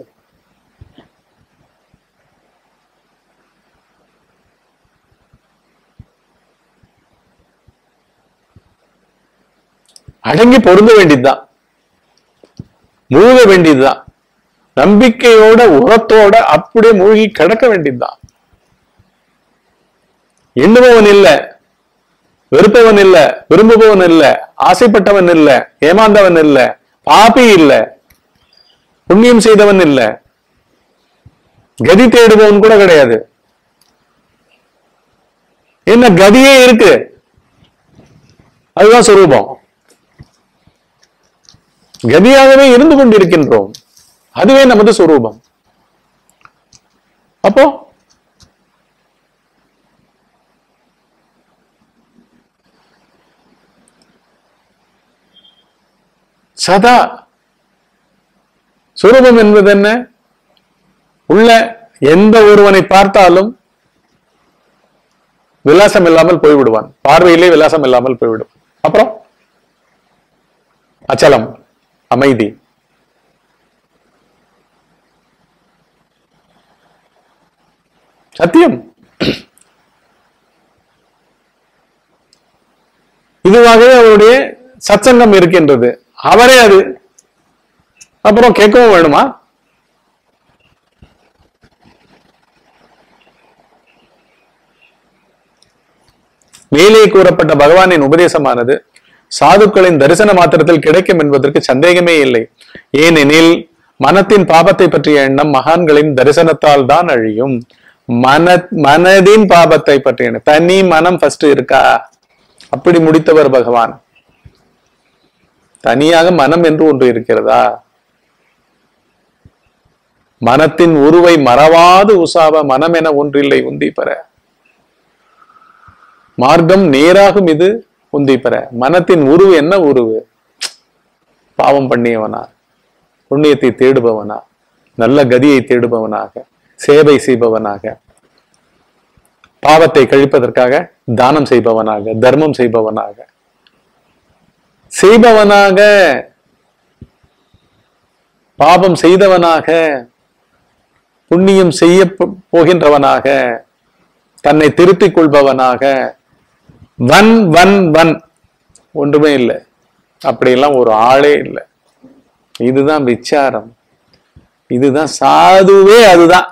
அடங்கி பொருந்த வேண்டியதுதான், மூழ்க வேண்டியதுதான். நம்பிக்கையோட உரத்தோட அப்படியே மூழ்கி கிடக்க வேண்டியதுதான். எண்ணுபவன் இல்ல, வெறுப்பவன் இல்ல, விரும்புபவன் இல்ல, ஆசைப்பட்டவன் இல்ல, ஏமாந்தவன் இல்ல, பாபி இல்ல, புண்ணியம் செய்தவன் இல்ல, கதி தேடுபவன் கூட கிடையாது. என்ன கதியே இருக்கு, அதுதான் சொரூபம். கதியாகவே இருந்து கொண்டிருக்கின்றோம், அதுவே நமது சொரூபம். அப்போ சதா. சுரூபம் என்பது என்ன? உள்ள எந்த ஒருவனை பார்த்தாலும் விலாசம் இல்லாமல் போய்விடுவான், பார்வையிலே விலாசம் இல்லாமல் போய்விடுவான். அப்புறம் அச்சலம், அமைதி. சத்தியம். இதுவாகவே அவருடைய சத்சங்கம் இருக்கின்றது. அவரே அது. அப்புறம் கேட்கவும் வேணுமா? மேலே கூறப்பட்ட பகவானின் உபதேசமானது சாதுக்களின் தரிசன மாத்திரத்தில் கிடைக்கும் என்பதற்கு சந்தேகமே இல்லை. ஏனெனில் மனத்தின் பாபத்தை பற்றிய எண்ணம் மகான்களின் தரிசனத்தால் தான் அழியும். மன மனதின் பாபத்தை பற்றிய தனி மனம் ஃபர்ஸ்ட் இருக்கா? அப்படி முடித்தவர் பகவான். தனியாக மனம் என்று ஒன்று இருக்கிறதா? மனத்தின் உருவை மறவாது உசாவ மனம் என ஒன்றில்லை உந்தி பெற. மார்க்கம் நேராகும் இது உந்தி பெற. மனத்தின் உருவு என்ன உருவு? பாவம் பண்ணியவனா, புண்ணியத்தை தேடுபவனா, நல்ல கதியை தேடுபவனாக, சேவை செய்பவனாக, பாவத்தை கழிப்பதற்காக தானம் செய்பவனாக, தர்மம் செய்பவனாக செய்பவனாக பாவம் செய்தவனாக, புண்ணியம் செய்ய போகின்றவனாக, தன்னை திருத்திக் கொள்பவனாக, வன் வன் வன் ஒன்றுமே இல்லை. அப்படியெல்லாம் ஒரு ஆளே இல்லை. இதுதான் விச்சாரம், இதுதான் சாதுவே. அதுதான்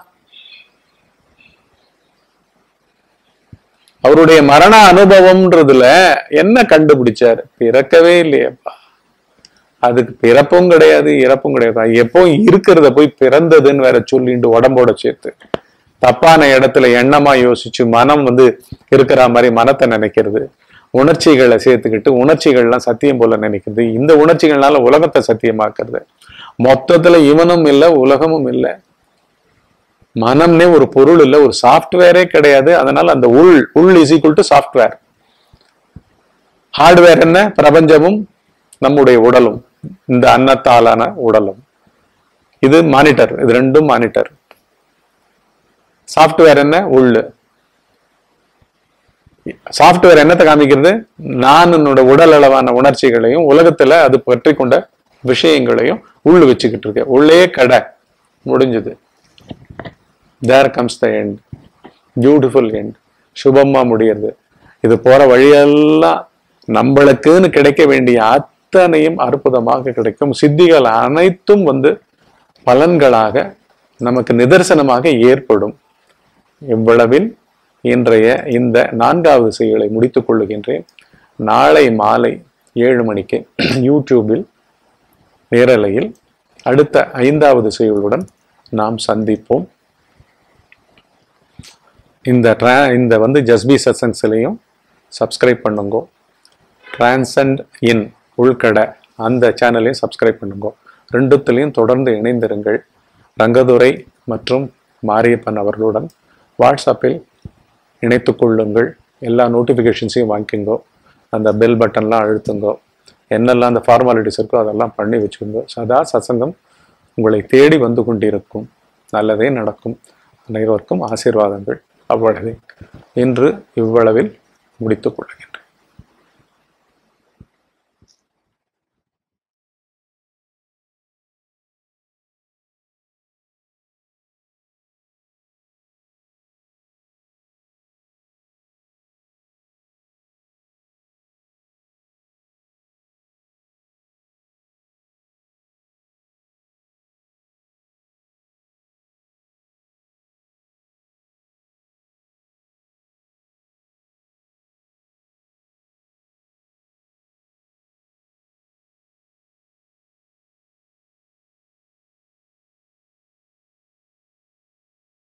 அவருடைய மரண அனுபவம்ன்றதுல என்ன கண்டுபிடிச்சாரு? பிறக்கவே இல்லையப்பா. அதுக்கு பிறப்பும் கிடையாது, இறப்பும் கிடையாது. எப்போ இருக்கிறத போய் பிறந்ததுன்னு வேற சொல்லிட்டு உடம்போட சேர்த்து தப்பான இடத்துல எண்ணமா யோசிச்சு மனம் வந்து இருக்கிற மாதிரி மனத்தை நினைக்கிறது, உணர்ச்சிகளை சேர்த்துக்கிட்டு உணர்ச்சிகள்லாம் சத்தியம் போல நினைக்கிறது, இந்த உணர்ச்சிகள்னால உலகத்தை சத்தியமாக்குறது. மொத்தத்துல இவனும் இல்லை, உலகமும் இல்லை, மனம்னே ஒரு பொருள் இல்லை, ஒரு சாஃப்ட்வேரே கிடையாது. அதனால அந்த உள் உள் is equal to software. Hardware என்ன? பிரபஞ்சமும் நம்முடைய உடலும், இந்த அன்னத்தாலான உடலும். இது மானிட்டர், இது ரெண்டும் மானிட்டர். சாஃப்ட்வேர் என்ன? உள்ளு. சாஃப்ட்வேர் என்னத்தை காமிக்கிறது? நான் என்னோட உடல் அளவான உணர்ச்சிகளையும் உலகத்துல அது பற்றி கொண்ட விஷயங்களையும் உள்ளு வச்சுக்கிட்டு இருக்கேன். உள்ளே கடை முடிஞ்சது. There comes the end. Beautiful end. சுபமா முடியுது. இது போற வழியெல்லாம் நம்மளுக்குன்னு கிடைக்க வேண்டிய அத்தனையும் அற்புதமாக கிடைக்கும். சித்திகள் அனைத்தும் வந்து பலன்களாக நமக்கு நிதர்சனமாக ஏற்படும். இவ்வளவில் இன்றைய இந்த நான்காவது செய்திகளை முடித்துக் கொள்ளுகின்றேன். நாளை மாலை ஏழு மணிக்கு யூடியூபில் நேரலையில் அடுத்த ஐந்தாவது செய்திகளுடன் நாம் சந்திப்போம். இந்த ட்ரா இந்த வந்து ஜஸ்பி சத்சங்ஸ்லையும் சப்ஸ்கிரைப் பண்ணுங்க. டிரான்சண்ட் இன் உள்கடை அந்த சேனலையும் சப்ஸ்கிரைப் பண்ணுங்க. ரெண்டுத்துலையும் தொடர்ந்து இணைந்திருங்கள். ரங்கதுரை மற்றும் மாரியப்பன் அவர்களுடன் வாட்ஸ்அப்பில் இணைத்து கொள்ளுங்கள். எல்லா நோட்டிஃபிகேஷன்ஸையும் வாங்கிக்கோங்க. அந்த பெல் பட்டன்லாம் அழுத்துங்க. என்னெல்லாம் அந்த ஃபார்மாலிட்டிஸ் இருக்கோ அதெல்லாம் பண்ணி வச்சுக்கோங்க. சதா சத்சங்கம் உங்களை தேடி வந்து கொண்டிருக்கும். நல்லதே நடக்கும். அனைவருக்கும் ஆசீர்வாதங்கள். அவ்வளவே இன்று இவ்வளவில் முடித்துக் கொள்கிறேன்.